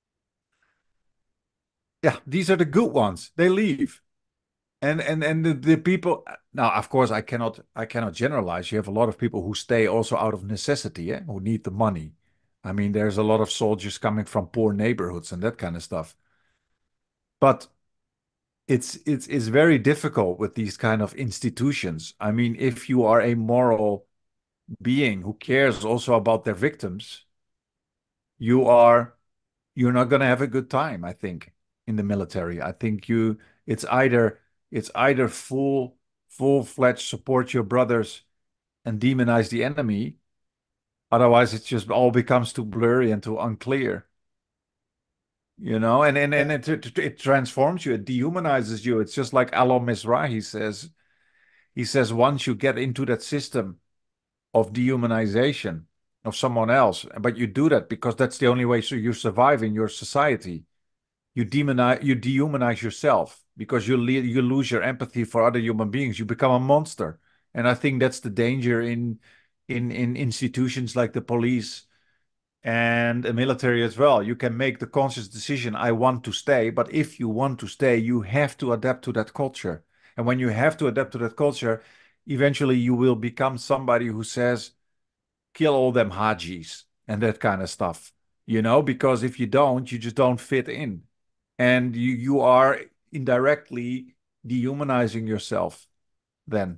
Yeah, these are the good ones. They leave. And the people now, of course, I cannot generalize. You have a lot of people who stay also out of necessity, who need the money. I mean, there's a lot of soldiers coming from poor neighborhoods and that kind of stuff. But it's very difficult with these kind of institutions. I mean, if you are a moral being who cares also about their victims, you are you're not going to have a good time, I think, in the military. I think it's either it's either full-fledged support your brothers and demonize the enemy, otherwise it just all becomes too blurry and too unclear. And it transforms you, it dehumanizes you. It's just like Alon Mizrahi says. He says once you get into that system of dehumanization of someone else, but you do that because that's the only way so you survive in your society. You dehumanize yourself because you lose your empathy for other human beings. You become a monster, and I think that's the danger in institutions like the police and the military as well. You can make the conscious decision, I want to stay, but if you want to stay, you have to adapt to that culture. And when you have to adapt to that culture, eventually you will become somebody who says, kill all them hajis and that kind of stuff. Because if you don't, you just don't fit in. And you are indirectly dehumanizing yourself then.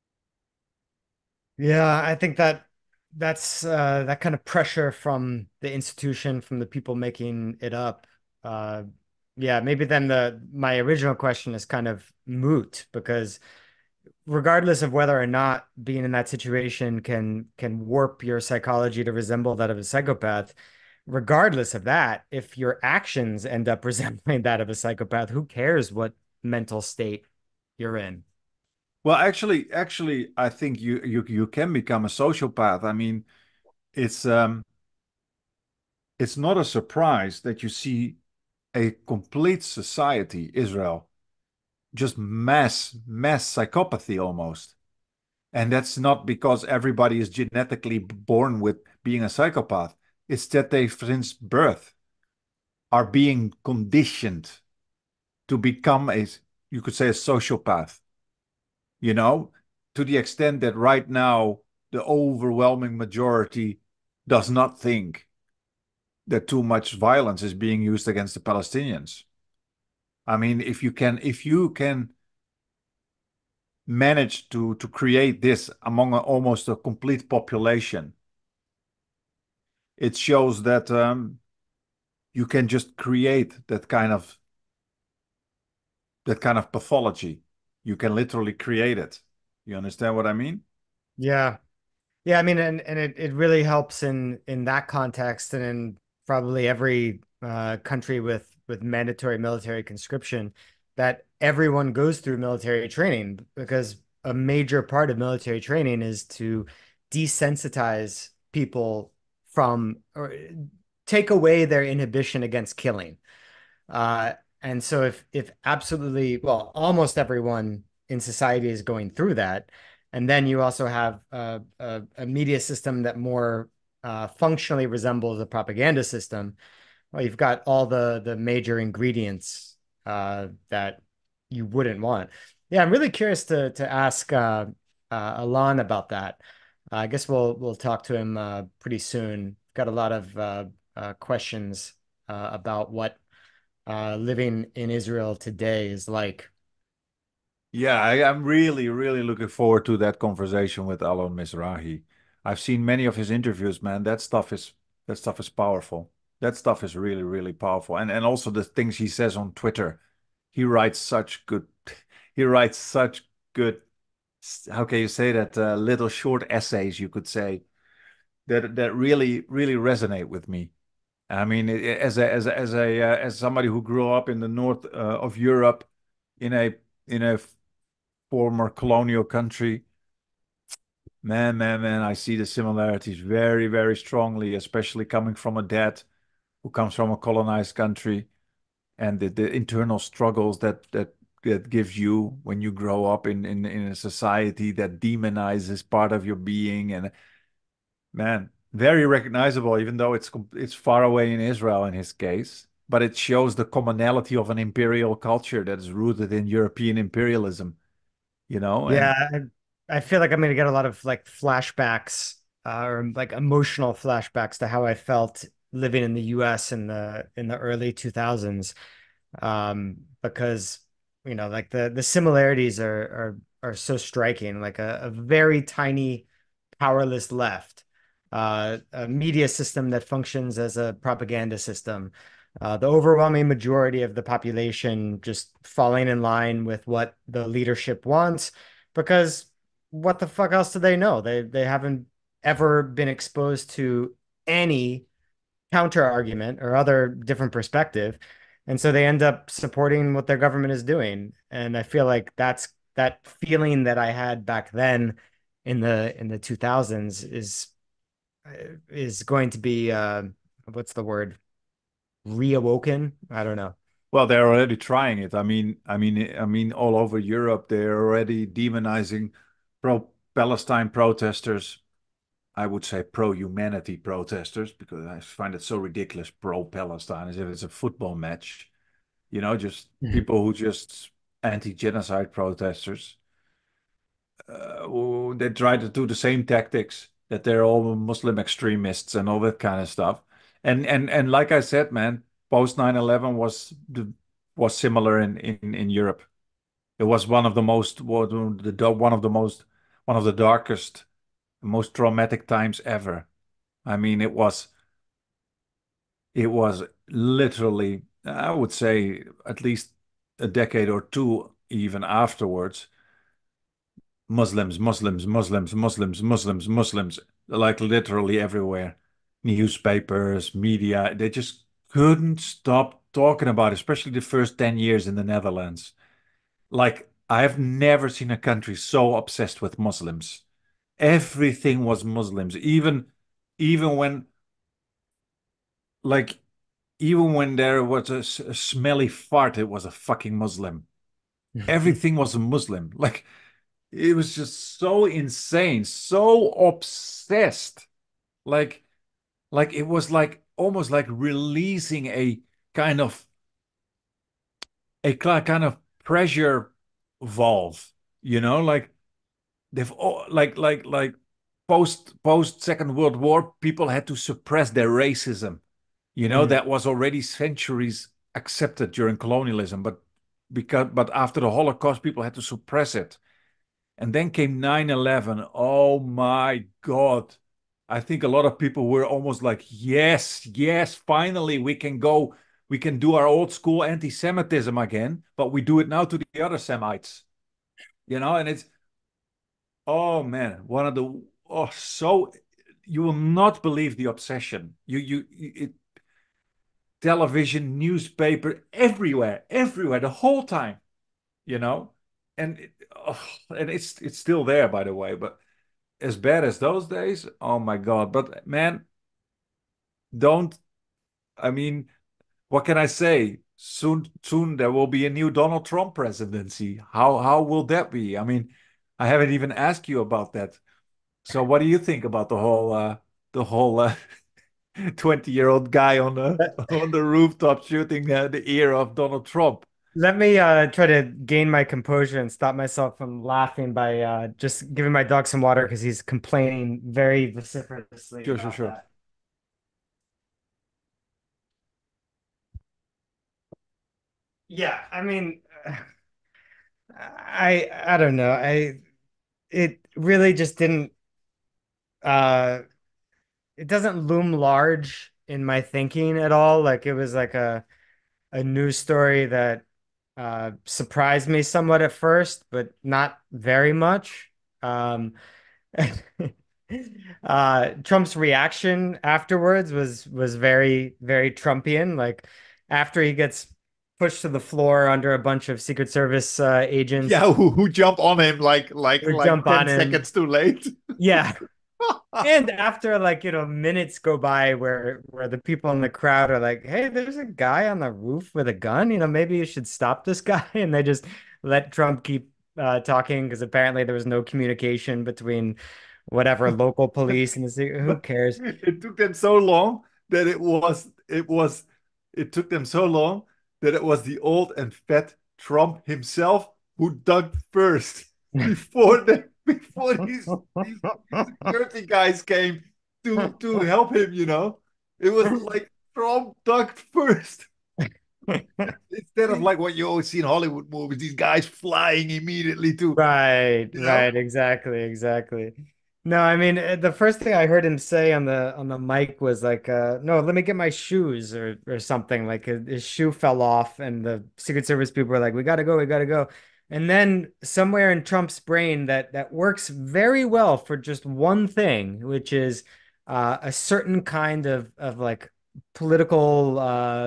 Yeah, I think that's that kind of pressure from the institution, from the people making it up. Uh, yeah, maybe then the my original question is kind of moot because regardless of whether or not being in that situation can warp your psychology to resemble that of a psychopath, regardless of that, if your actions end up resembling that of a psychopath, who cares what mental state you're in? Well, actually, I think you can become a sociopath. I mean, it's um, it's not a surprise that you see a complete society, Israel, just mass psychopathy almost. And that's not because everybody is genetically born with being a psychopath. It's that they, since birth, are being conditioned to become you could say, a sociopath, you know, to the extent that right now, the overwhelming majority does not think that too much violence is being used against the Palestinians. I mean, if you can manage to create this among almost a complete population, it shows that you can just create that kind of pathology. You can literally create it. You understand what I mean? Yeah. Yeah, I mean, and it really helps in that context and in probably every country with mandatory military conscription that everyone goes through military training because a major part of military training is to desensitize people from or take away their inhibition against killing. And so if absolutely, well, almost everyone in society is going through that, and then you also have a media system that more functionally resembles a propaganda system. Well, you've got all the major ingredients that you wouldn't want. Yeah, I'm really curious to ask Alon about that. I guess we'll talk to him pretty soon. Got a lot of questions about what living in Israel today is like. Yeah, I'm really, really looking forward to that conversation with Alon Mizrahi. I've seen many of his interviews, man. That stuff is powerful. That stuff is really, really powerful. And also the things he says on Twitter. He writes such good he writes such good, how can you say that, little short essays, you could say. that really resonate with me. I mean, as somebody who grew up in the north of Europe, in a former colonial country, man, I see the similarities very strongly, especially coming from a dad who comes from a colonized country, and the internal struggles that gives you when you grow up in a society that demonizes part of your being. And man, very recognizable, even though it's far away in Israel in his case. But it shows the commonality of an imperial culture that is rooted in European imperialism, you know? Yeah, And I feel like I'm gonna get a lot of like flashbacks or like emotional flashbacks to how I felt living in the US in the early 2000s. Because like the similarities are so striking, like a very tiny powerless left, a media system that functions as a propaganda system, the overwhelming majority of the population just falling in line with what the leadership wants, because what the fuck else do they know? They haven't ever been exposed to any counter argument or other different perspective. And so they end up supporting what their government is doing. And I feel like that's that feeling that I had back then in the 2000s is going to be what's the word? Reawoken? I don't know. well, they're already trying it. I mean, all over Europe, they're already demonizing pro-Palestine protesters. I would say pro-humanity protesters because I find it so ridiculous, pro-Palestine, as if it's a football match. Just people who just anti-genocide protesters. They try to do the same tactics that they're all Muslim extremists and all that kind of stuff. And like I said, man, post 9/11 was similar in Europe. It was one of the darkest, most traumatic times ever. I mean, it was literally, I would say, at least a decade or two even afterwards. Muslims, like literally everywhere. Newspapers, media, they just couldn't stop talking about it, especially the first 10 years in the Netherlands. Like, I've never seen a country so obsessed with Muslims. Everything was Muslims, even when, like, even when there was a smelly fart, it was a fucking Muslim. Everything was a Muslim. Like, it was just so insane, so obsessed. Like, like it was like almost like releasing kind of kind of pressure valve, like they've all like post Second World War, people had to suppress their racism. Mhm. That was already centuries accepted during colonialism, but after the Holocaust, people had to suppress it. And then came 9/11. Oh my God. I think a lot of people were almost like, yes, yes, finally we can do our old school anti-Semitism again, but we do it now to the other Semites, and it's, oh man, so you will not believe the obsession. Television, newspaper, everywhere, the whole time, you know, and it's still there, by the way, but as bad as those days, oh my God. But man, don't, I mean, what can I say? Soon there will be a new Donald Trump presidency. How will that be? I mean, I haven't even asked you about that. So what do you think about the whole 20-year-old guy on the Let, on the rooftop shooting the ear of Donald Trump? let me try to gain my composure and stop myself from laughing by just giving my dog some water because he's complaining very vociferously Sure, sure, about sure. that. Yeah, I mean, I don't know. It really just didn't uh it doesn't loom large in my thinking at all. Like it was like a news story that surprised me somewhat at first, but not very much. Um Trump's reaction afterwards was very, very Trumpian. Like after he gets pushed to the floor under a bunch of Secret Service agents Yeah, who jumped on him who like jump on 10 him. seconds too late. Yeah. And after like, minutes go by where the people in the crowd are like, "Hey, there's a guy on the roof with a gun. Maybe you should stop this guy." And they just let Trump keep talking because apparently there was no communication between whatever local police and the city. Who But cares? it took them so long that it took them so long that it was the old and fat Trump himself who dug first before these security guys came to help him, you know. It was like Trump dug first. Instead of like what you always see in Hollywood movies, these guys flying immediately to, Right, you know. right, exactly, exactly. No, I mean the first thing I heard him say on the mic was like, "No, let me get my shoes," or something. Like his shoe fell off, and the Secret Service people were like, "We gotta go, we gotta go." And then somewhere in Trump's brain that works very well for just one thing, which is a certain kind of like political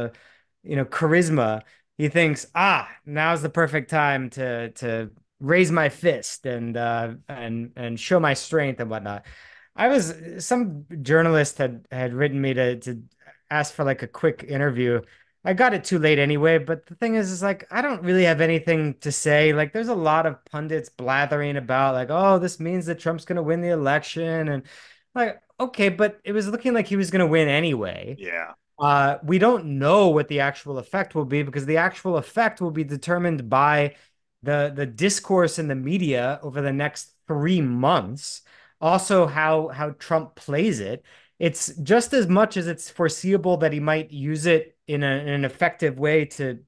charisma. He thinks, now's the perfect time to raise my fist and show my strength and whatnot. Some journalist had written me to ask for like a quick interview. I got it too late anyway, but the thing is like I don't really have anything to say. Like there's a lot of pundits blathering about like, oh, this means that Trump's gonna win the election and like, okay, but it was looking like he was gonna win anyway. Yeah. We don't know what the actual effect will be because the actual effect will be determined by the discourse in the media over the next 3 months. Also, how Trump plays it. It's just as much as it's foreseeable that he might use it in an effective way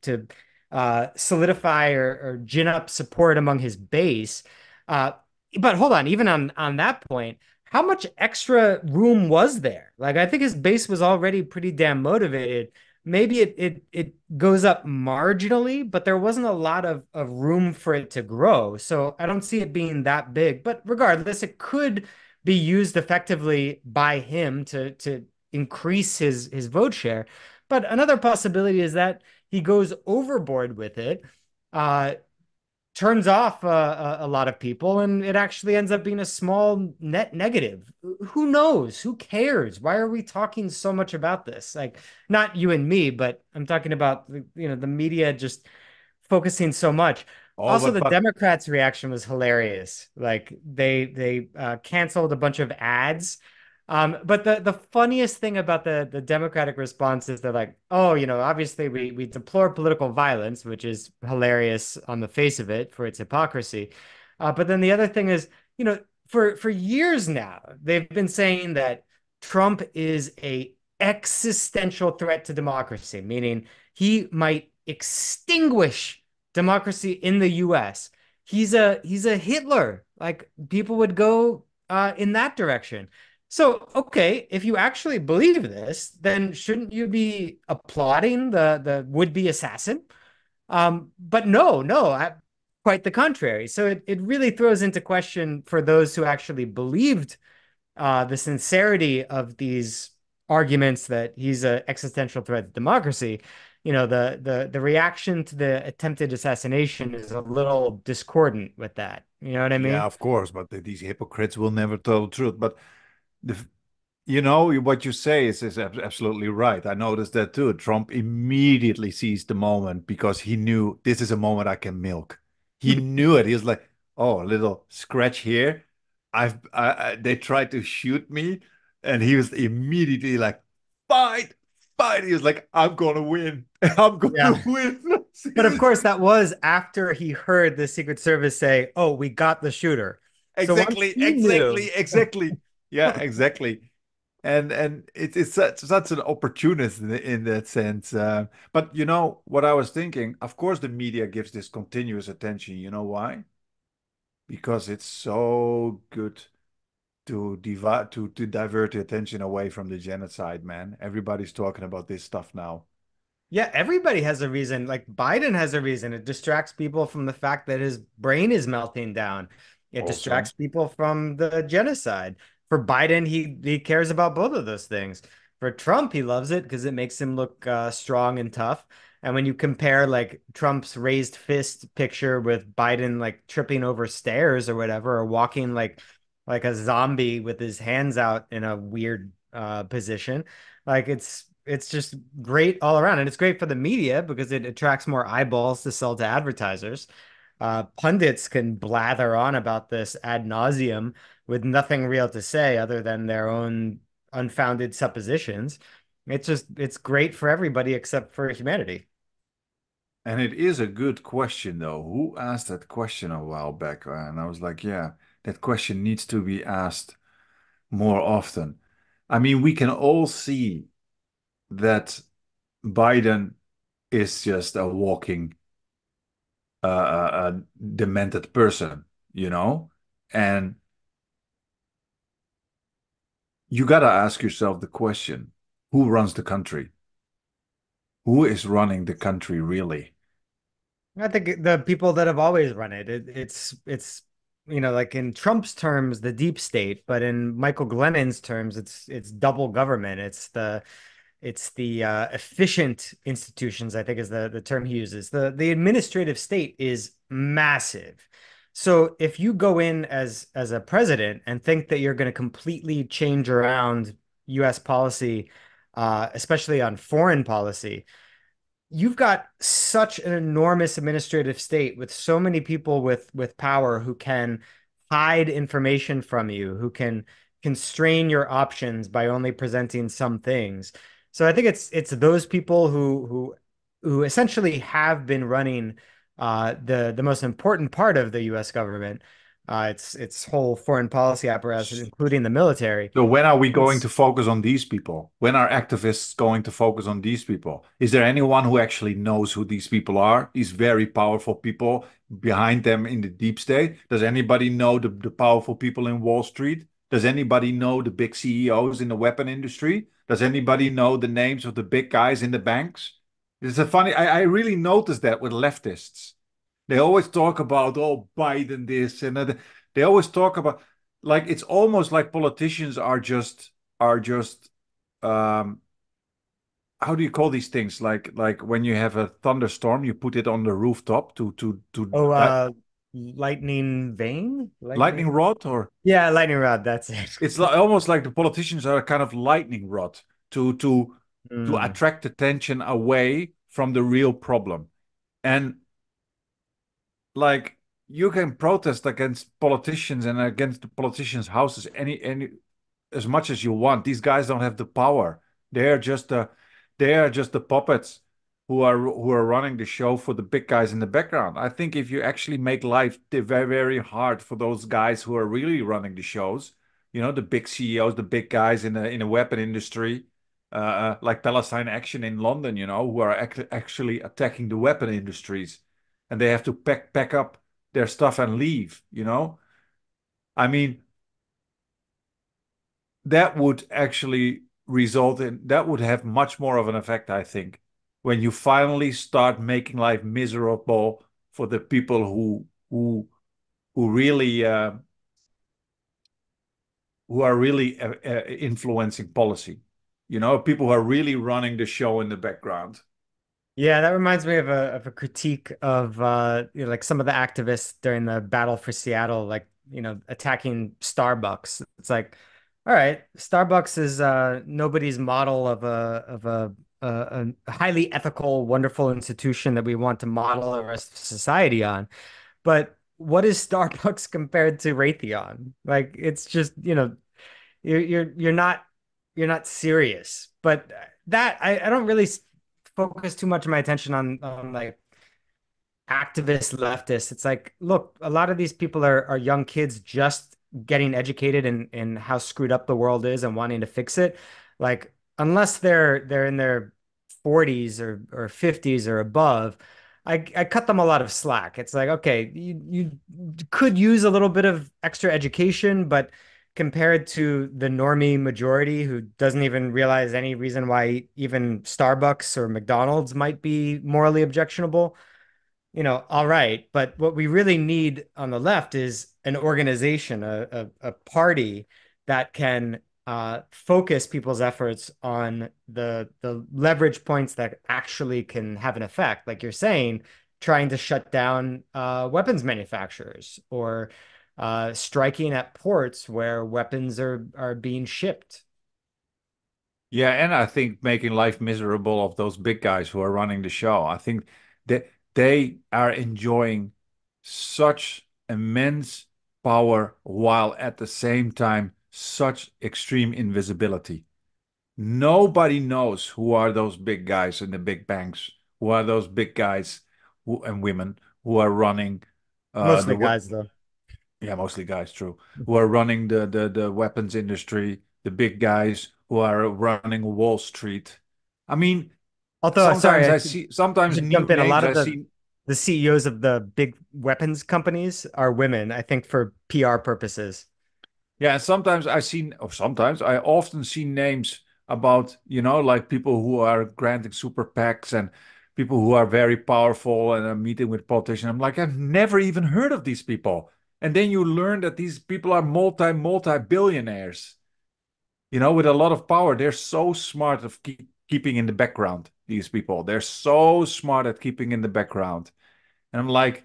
to solidify or gin up support among his base. Uh, but hold on, even on that point how much extra room was there? Like, I think his base was already pretty damn motivated. Maybe it goes up marginally, but there wasn't a lot of room for it to grow. So I don't see it being that big. But regardless, it could be used effectively by him to increase his vote share. But another possibility is that he goes overboard with it. Uh, Turns off a lot of people and it actually ends up being a small net negative. Who knows? Who cares? Why are we talking so much about this? Like, not you and me, but I'm talking about the media just focusing so much. Oh, Also, but the Democrats' reaction was hilarious. Like they canceled a bunch of ads. But the funniest thing about the Democratic response is they're like, oh, obviously we deplore political violence, which is hilarious on the face of it for its hypocrisy. But then the other thing is, for years now, they've been saying that Trump is a existential threat to democracy, meaning he might extinguish democracy in the US. He's a Hitler. Like people would go in that direction. So, okay, if you actually believe this, then shouldn't you be applauding the would-be assassin? But no, quite the contrary. So it really throws into question for those who actually believed the sincerity of these arguments that he's an existential threat to democracy. The reaction to the attempted assassination is a little discordant with that. You know what I yeah, mean? of course, but these hypocrites will never tell the truth. But the, you know, what you say is absolutely right. I noticed that too. Trump immediately seized the moment because he knew this is a moment I can milk. He knew it. He was like, "Oh, a little scratch here. They tried to shoot me," and he was immediately like, "Fight, fight!" He was like, "I'm gonna win. I'm Yeah. gonna win." But of course, that was after he heard the Secret Service say, "Oh, we got the shooter." So once Exactly, he knew, exactly, exactly. Yeah, exactly. And it's such an opportunist in that sense. But you know what I was thinking? Of course, the media gives this continuous attention. You know why? Because it's so good to divert the attention away from the genocide, man. Everybody's talking about this stuff now. yeah, everybody has a reason. Like Biden has a reason. It distracts people from the fact that his brain is melting down. It Also, distracts people from the genocide, For Biden, he cares about both of those things. For Trump, he loves it because it makes him look strong and tough. And when you compare like Trump's raised fist picture with Biden like tripping over stairs or whatever, or walking like a zombie with his hands out in a weird position, like it's just great all around. And it's great for the media because it attracts more eyeballs to sell to advertisers. Pundits can blather on about this ad nauseum with nothing real to say other than their own unfounded suppositions. It's great for everybody except for humanity. And it is a good question, though. Who asked that question a while back? And I was like, yeah, that question needs to be asked more often. I mean, we can all see that Biden is just a walking, demented person, you know? And you got to ask yourself the question, who runs the country? Who is running the country really? I think the people that have always run it's like in Trump's terms, the deep state, but in Michael Glennon's terms, it's double government. It's the efficient institutions, I think is the term he uses. The administrative state is massive. So if you go in as a president and think that you're going to completely change around US policy, especially on foreign policy, you've got such an enormous administrative state with so many people with power who can hide information from you, who can constrain your options by only presenting some things. So I think it's those people who essentially have been running the most important part of the U.S. government, its whole foreign policy apparatus, including the military. So when are we going It's to focus on these people? When are activists going to focus on these people? Is there anyone who actually knows who these people are? These very powerful people behind them in the deep state? Does anybody know the powerful people in Wall Street? Does anybody know the big CEOs in the weapon industry? Does anybody know the names of the big guys in the banks? It's a funny, I really noticed that with leftists. They always talk about, oh, Biden this and that. They always talk about, like, it's almost like politicians are just um how do you call these things? Like when you have a thunderstorm, you put it on the rooftop to oh lightning vein? lightning Lightning. rod, or Yeah, lightning rod, that's it. it's like, almost like the politicians are a kind of lightning rod to Hmm. attract attention away from the real problem. And like, you can protest against politicians and against the politicians' houses any as much as you want. These guys don't have the power. They are just the puppets who are running the show for the big guys in the background. I think if you actually make life very, very hard for those guys who are really running the shows, the big CEOs, the big guys in the weapon industry, like Palestine Action in London, who are actually attacking the weapon industries, and they have to pack up their stuff and leave. I mean, that would actually that would have much more of an effect, I think, when you finally start making life miserable for the people who really influencing policy. People who are really running the show in the background. Yeah, that reminds me of a critique of like some of the activists during the battle for Seattle, like, attacking Starbucks. It's like, all right, Starbucks is nobody's model of a highly ethical, wonderful institution that we want to model the rest of society on. But what is Starbucks compared to Raytheon? Like, it's just, you're not serious. But that I don't really focus too much of my attention on like activist leftists. It's like, look, a lot of these people are young kids just getting educated in how screwed up the world is and wanting to fix it. Like, unless they're in their 40s or 50s or above, I cut them a lot of slack. It's like, okay, you could use a little bit of extra education, but compared to the normie majority who doesn't even realize any reason why even Starbucks or McDonald's might be morally objectionable, all right. But what we really need on the left is an organization, a party that can focus people's efforts on the leverage points that actually can have an effect, like you're saying, trying to shut down weapons manufacturers or striking at ports where weapons are being shipped. Yeah, and I think making life miserable of those big guys who are running the show. I think that they are enjoying such immense power while at the same time such extreme invisibility. Nobody knows who are those big guys in the big banks, who are those big guys and women who are running Mostly the guys, though. yeah, mostly guys, true, who are running the weapons industry, the big guys who are running Wall Street. I mean, Although, sorry, sometimes I see I sometimes should new jump in. A names lot of I see. the CEOs of the big weapons companies are women, I think, for PR purposes. Yeah, and sometimes I see, or sometimes I often see names about, like people who are granting super PACs and people who are very powerful and are meeting with politicians. I'm like, I've never even heard of these people. And then you learn that these people are multi billionaires, with a lot of power. They're so smart of keeping in the background, these people. They're so smart at keeping in the background. And I'm like,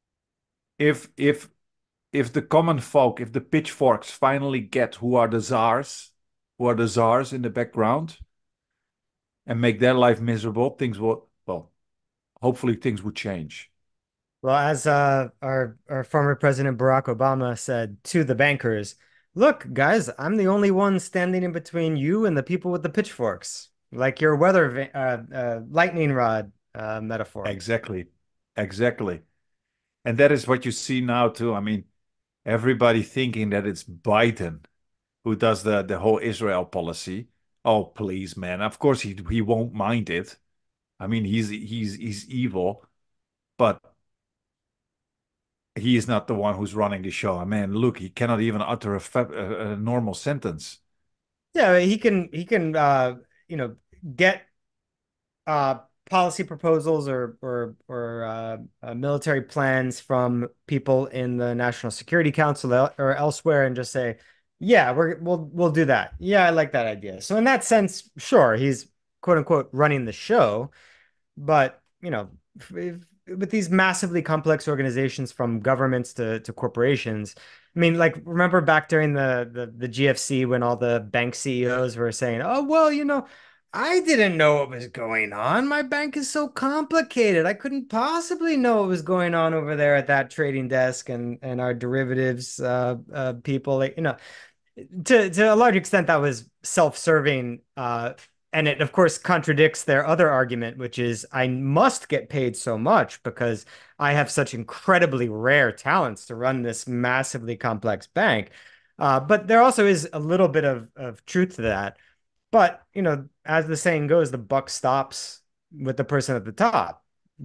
if the common folk, if the pitchforks finally get who are the czars in the background and make their life miserable, things will, well, hopefully things will change. Well, as our former President Barack Obama said to the bankers, "Look, guys, I'm the only one standing in between you and the people with the pitchforks, like your lightning rod metaphor." Exactly. Exactly. And that is what you see now too. I mean, everybody thinking that it's Biden who does the whole Israel policy. Oh, please, man. Of course he won't mind it. I mean, he's evil, but he is not the one who's running the show. I mean, look, he cannot even utter a normal sentence. Yeah, he can get uh, policy proposals or military plans from people in the National Security Council or elsewhere, and just say, "Yeah, we'll do that. Yeah, I like that idea." So in that sense, sure, he's quote unquote running the show. But, with these massively complex organizations from governments to corporations, I mean, like, remember back during the GFC when all the bank CEOs were saying, "Oh, well, I didn't know what was going on. My bank is so complicated. I couldn't possibly know what was going on over there at that trading desk and our derivatives people." Like, to a large extent, that was self-serving, and it of course contradicts their other argument, which is I must get paid so much because I have such incredibly rare talents to run this massively complex bank. But there also is a little bit of truth to that. But, as the saying goes, the buck stops with the person at the top.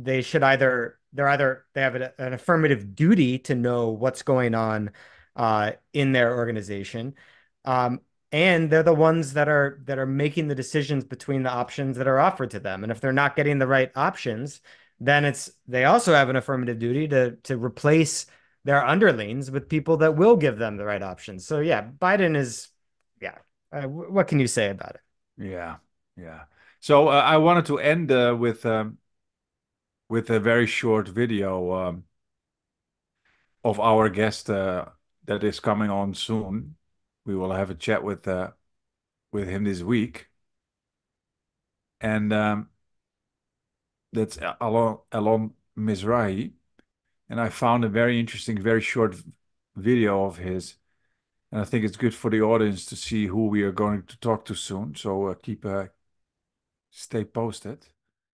They have an affirmative duty to know what's going on in their organization. Um, and they're the ones that are making the decisions between the options that are offered to them. And if they're not getting the right options, then they also have an affirmative duty to replace their underlings with people that will give them the right options. So yeah, Biden is, yeah. What can you say about it? Yeah, yeah. So I wanted to end with a very short video of our guest that is coming on soon. We will have a chat with him this week, and that's Alon Mizrahi. And I found a very interesting, very short video of his, and I think it's good for the audience to see who we are going to talk to soon. So stay posted.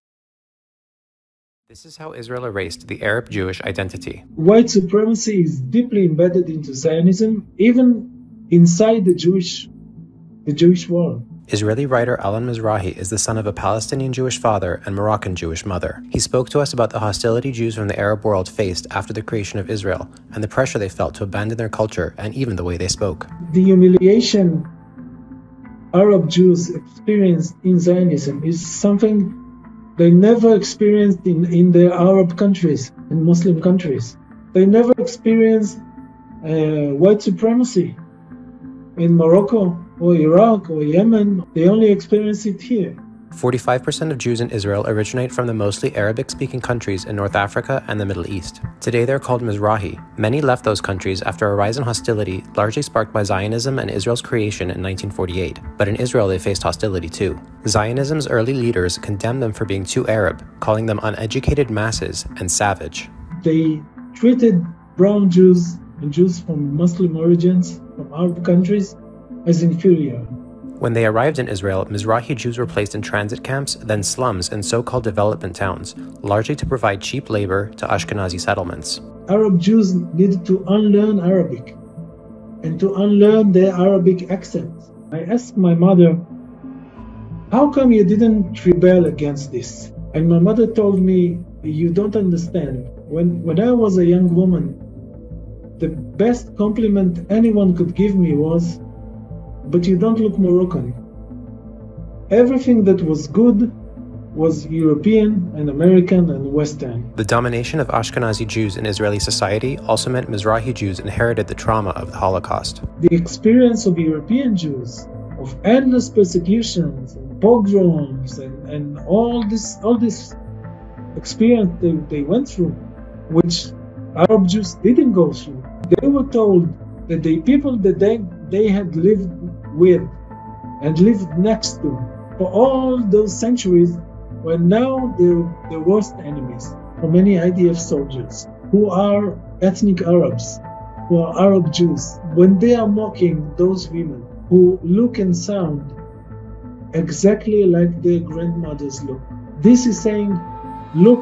This is how Israel erased the Arab Jewish identity. White supremacy is deeply embedded into Zionism, even inside the Jewish world. Israeli writer Alan Mizrahi is the son of a Palestinian Jewish father and Moroccan Jewish mother. He spoke to us about the hostility Jews from the Arab world faced after the creation of Israel and the pressure they felt to abandon their culture and even the way they spoke. The humiliation Arab Jews experienced in Zionism is something they never experienced in the Arab countries, in Muslim countries. They never experienced white supremacy. in Morocco or Iraq or Yemen. They only experience it here. 45% of Jews in Israel originate from the mostly Arabic-speaking countries in North Africa and the Middle East. Today they're called Mizrahi. Many left those countries after a rise in hostility largely sparked by Zionism and Israel's creation in 1948. But in Israel they faced hostility too. Zionism's early leaders condemned them for being too Arab, calling them uneducated masses and savage. They treated brown Jews and Jews from Muslim origins from Arab countries as inferior. When they arrived in Israel, Mizrahi Jews were placed in transit camps, then slums in so-called development towns, largely to provide cheap labor to Ashkenazi settlements. Arab Jews needed to unlearn Arabic and to unlearn their Arabic accents. I asked my mother, how come you didn't rebel against this? And my mother told me, you don't understand. When I was a young woman, the best compliment anyone could give me was, but you don't look Moroccan. Everything that was good was European and American and Western. The domination of Ashkenazi Jews in Israeli society also meant Mizrahi Jews inherited the trauma of the Holocaust. The experience of European Jews, of endless persecutions and pogroms and all this experience they went through, which Arab Jews didn't go through. They were told that the people that they had lived with and lived next to for all those centuries were now the worst enemies for many IDF soldiers who are ethnic Arabs, who are Arab Jews. When they are mocking those women who look and sound exactly like their grandmothers look, this is saying, look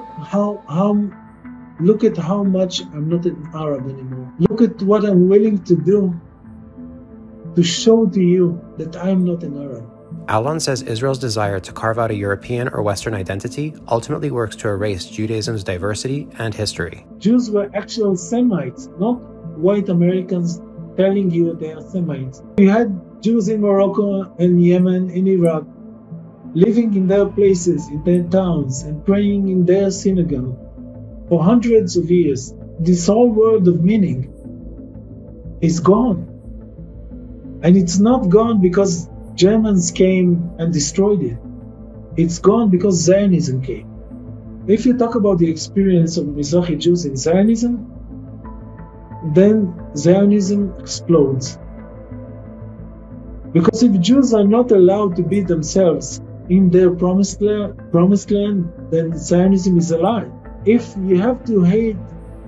at how much I'm not an Arab anymore. Look at what I'm willing to do to show to you that I'm not an Arab. Alon says Israel's desire to carve out a European or Western identity ultimately works to erase Judaism's diversity and history. Jews were actual Semites, not white Americans telling you they are Semites. You had Jews in Morocco and Yemen, in Iraq, living in their places, in their towns, and praying in their synagogue for hundreds of years. This whole world of meaning is gone. And it's not gone because Germans came and destroyed it. It's gone because Zionism came. If you talk about the experience of Mizrahi Jews in Zionism, then Zionism explodes. Because if Jews are not allowed to be themselves in their promised land, then Zionism is a lie. If you have to hate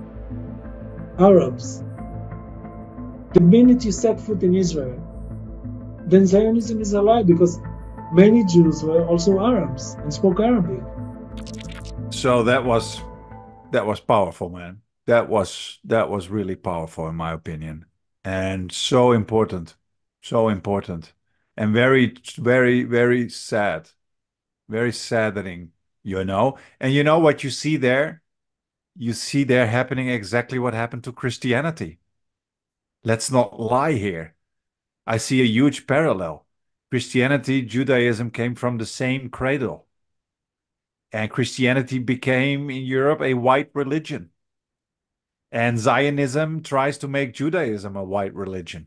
Arabs the minute you set foot in Israel, then Zionism is a lie because many Jews were also Arabs and spoke Arabic. So that was powerful, man. That was really powerful in my opinion, and so important, and very, very, very sad, very saddening. And you know what you see there? You see there happening exactly what happened to Christianity. Let's not lie here. I see a huge parallel. Christianity, Judaism came from the same cradle. And Christianity became in Europe a white religion. And Zionism tries to make Judaism a white religion.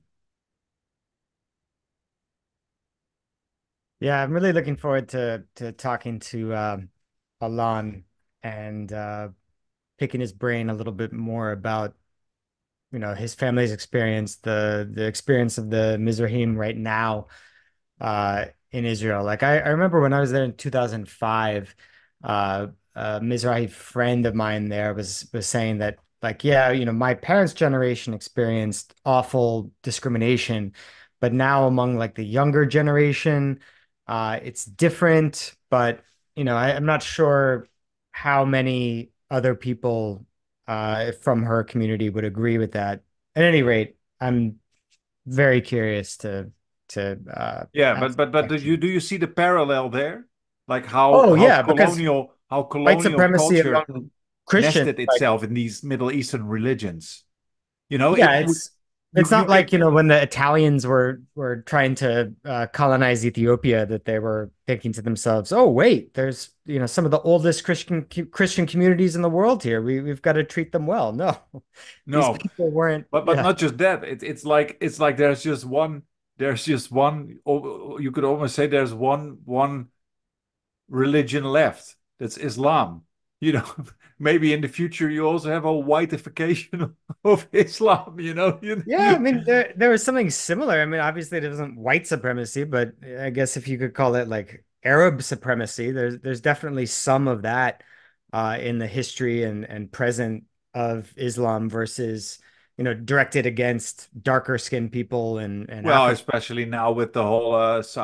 Yeah, I'm really looking forward to talking to Alon and picking his brain a little bit more about his family's experience, the experience of the Mizrahim right now in Israel. Like I remember when I was there in 2005, a Mizrahi friend of mine there was saying that, like, yeah, my parents' generation experienced awful discrimination, but now among like the younger generation, it's different. But I'm not sure how many other people from her community would agree with that. At any rate, I'm very curious to Yeah, ask but do questions. you see the parallel there? Like Oh how yeah, because white colonial supremacy culture among Christians, nested like, itself in these Middle Eastern religions. You know, yeah, it it's you not can like, when the Italians were trying to colonize Ethiopia, that they were thinking to themselves, "Oh, wait, there's some of the oldest Christian communities in the world here. We've got to treat them well." No, these no, people weren't. but Yeah, not just that. It's like there's just one. there's just one. You could almost say there's one religion left. That's Islam. You know, maybe in the future you also have a whiteification of Islam. Yeah, I mean there was something similar. I mean, obviously it wasn't white supremacy, but I guess if you could call it like Arab supremacy, there's definitely some of that in the history and present of Islam versus, directed against darker skinned people and Well, Africa. especially now with the whole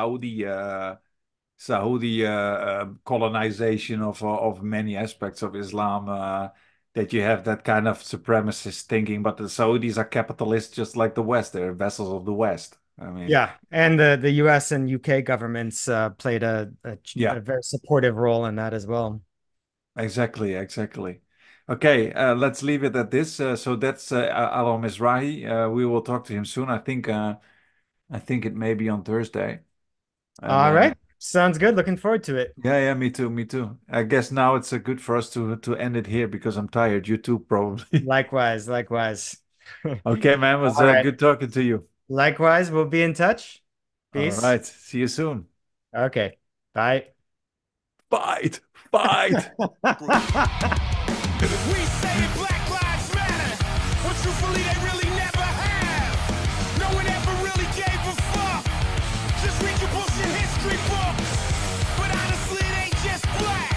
Saudi colonization of many aspects of Islam, that you have that kind of supremacist thinking. But the Saudis are capitalists just like the West. They're vessels of the West. I mean, Yeah, and the US and UK governments played a yeah, very supportive role in that as well. exactly, exactly. Okay, let's leave it at this. So that's Alon Mizrahi. We will talk to him soon. I think it may be on Thursday. And All right, sounds good. Looking forward to it. yeah, yeah, me too, me too. I guess now it's good for us to end it here because I'm tired. You too, probably. Likewise, likewise. Okay, man, it was All right. good talking to you. Likewise, we'll be in touch. All Peace. right, see you soon. Okay. Bye. Fight, fight. We say Black Lives Matter, but truthfully they really never have. No one ever really gave a fuck. Just read your bullshit history books. But honestly, it ain't just black.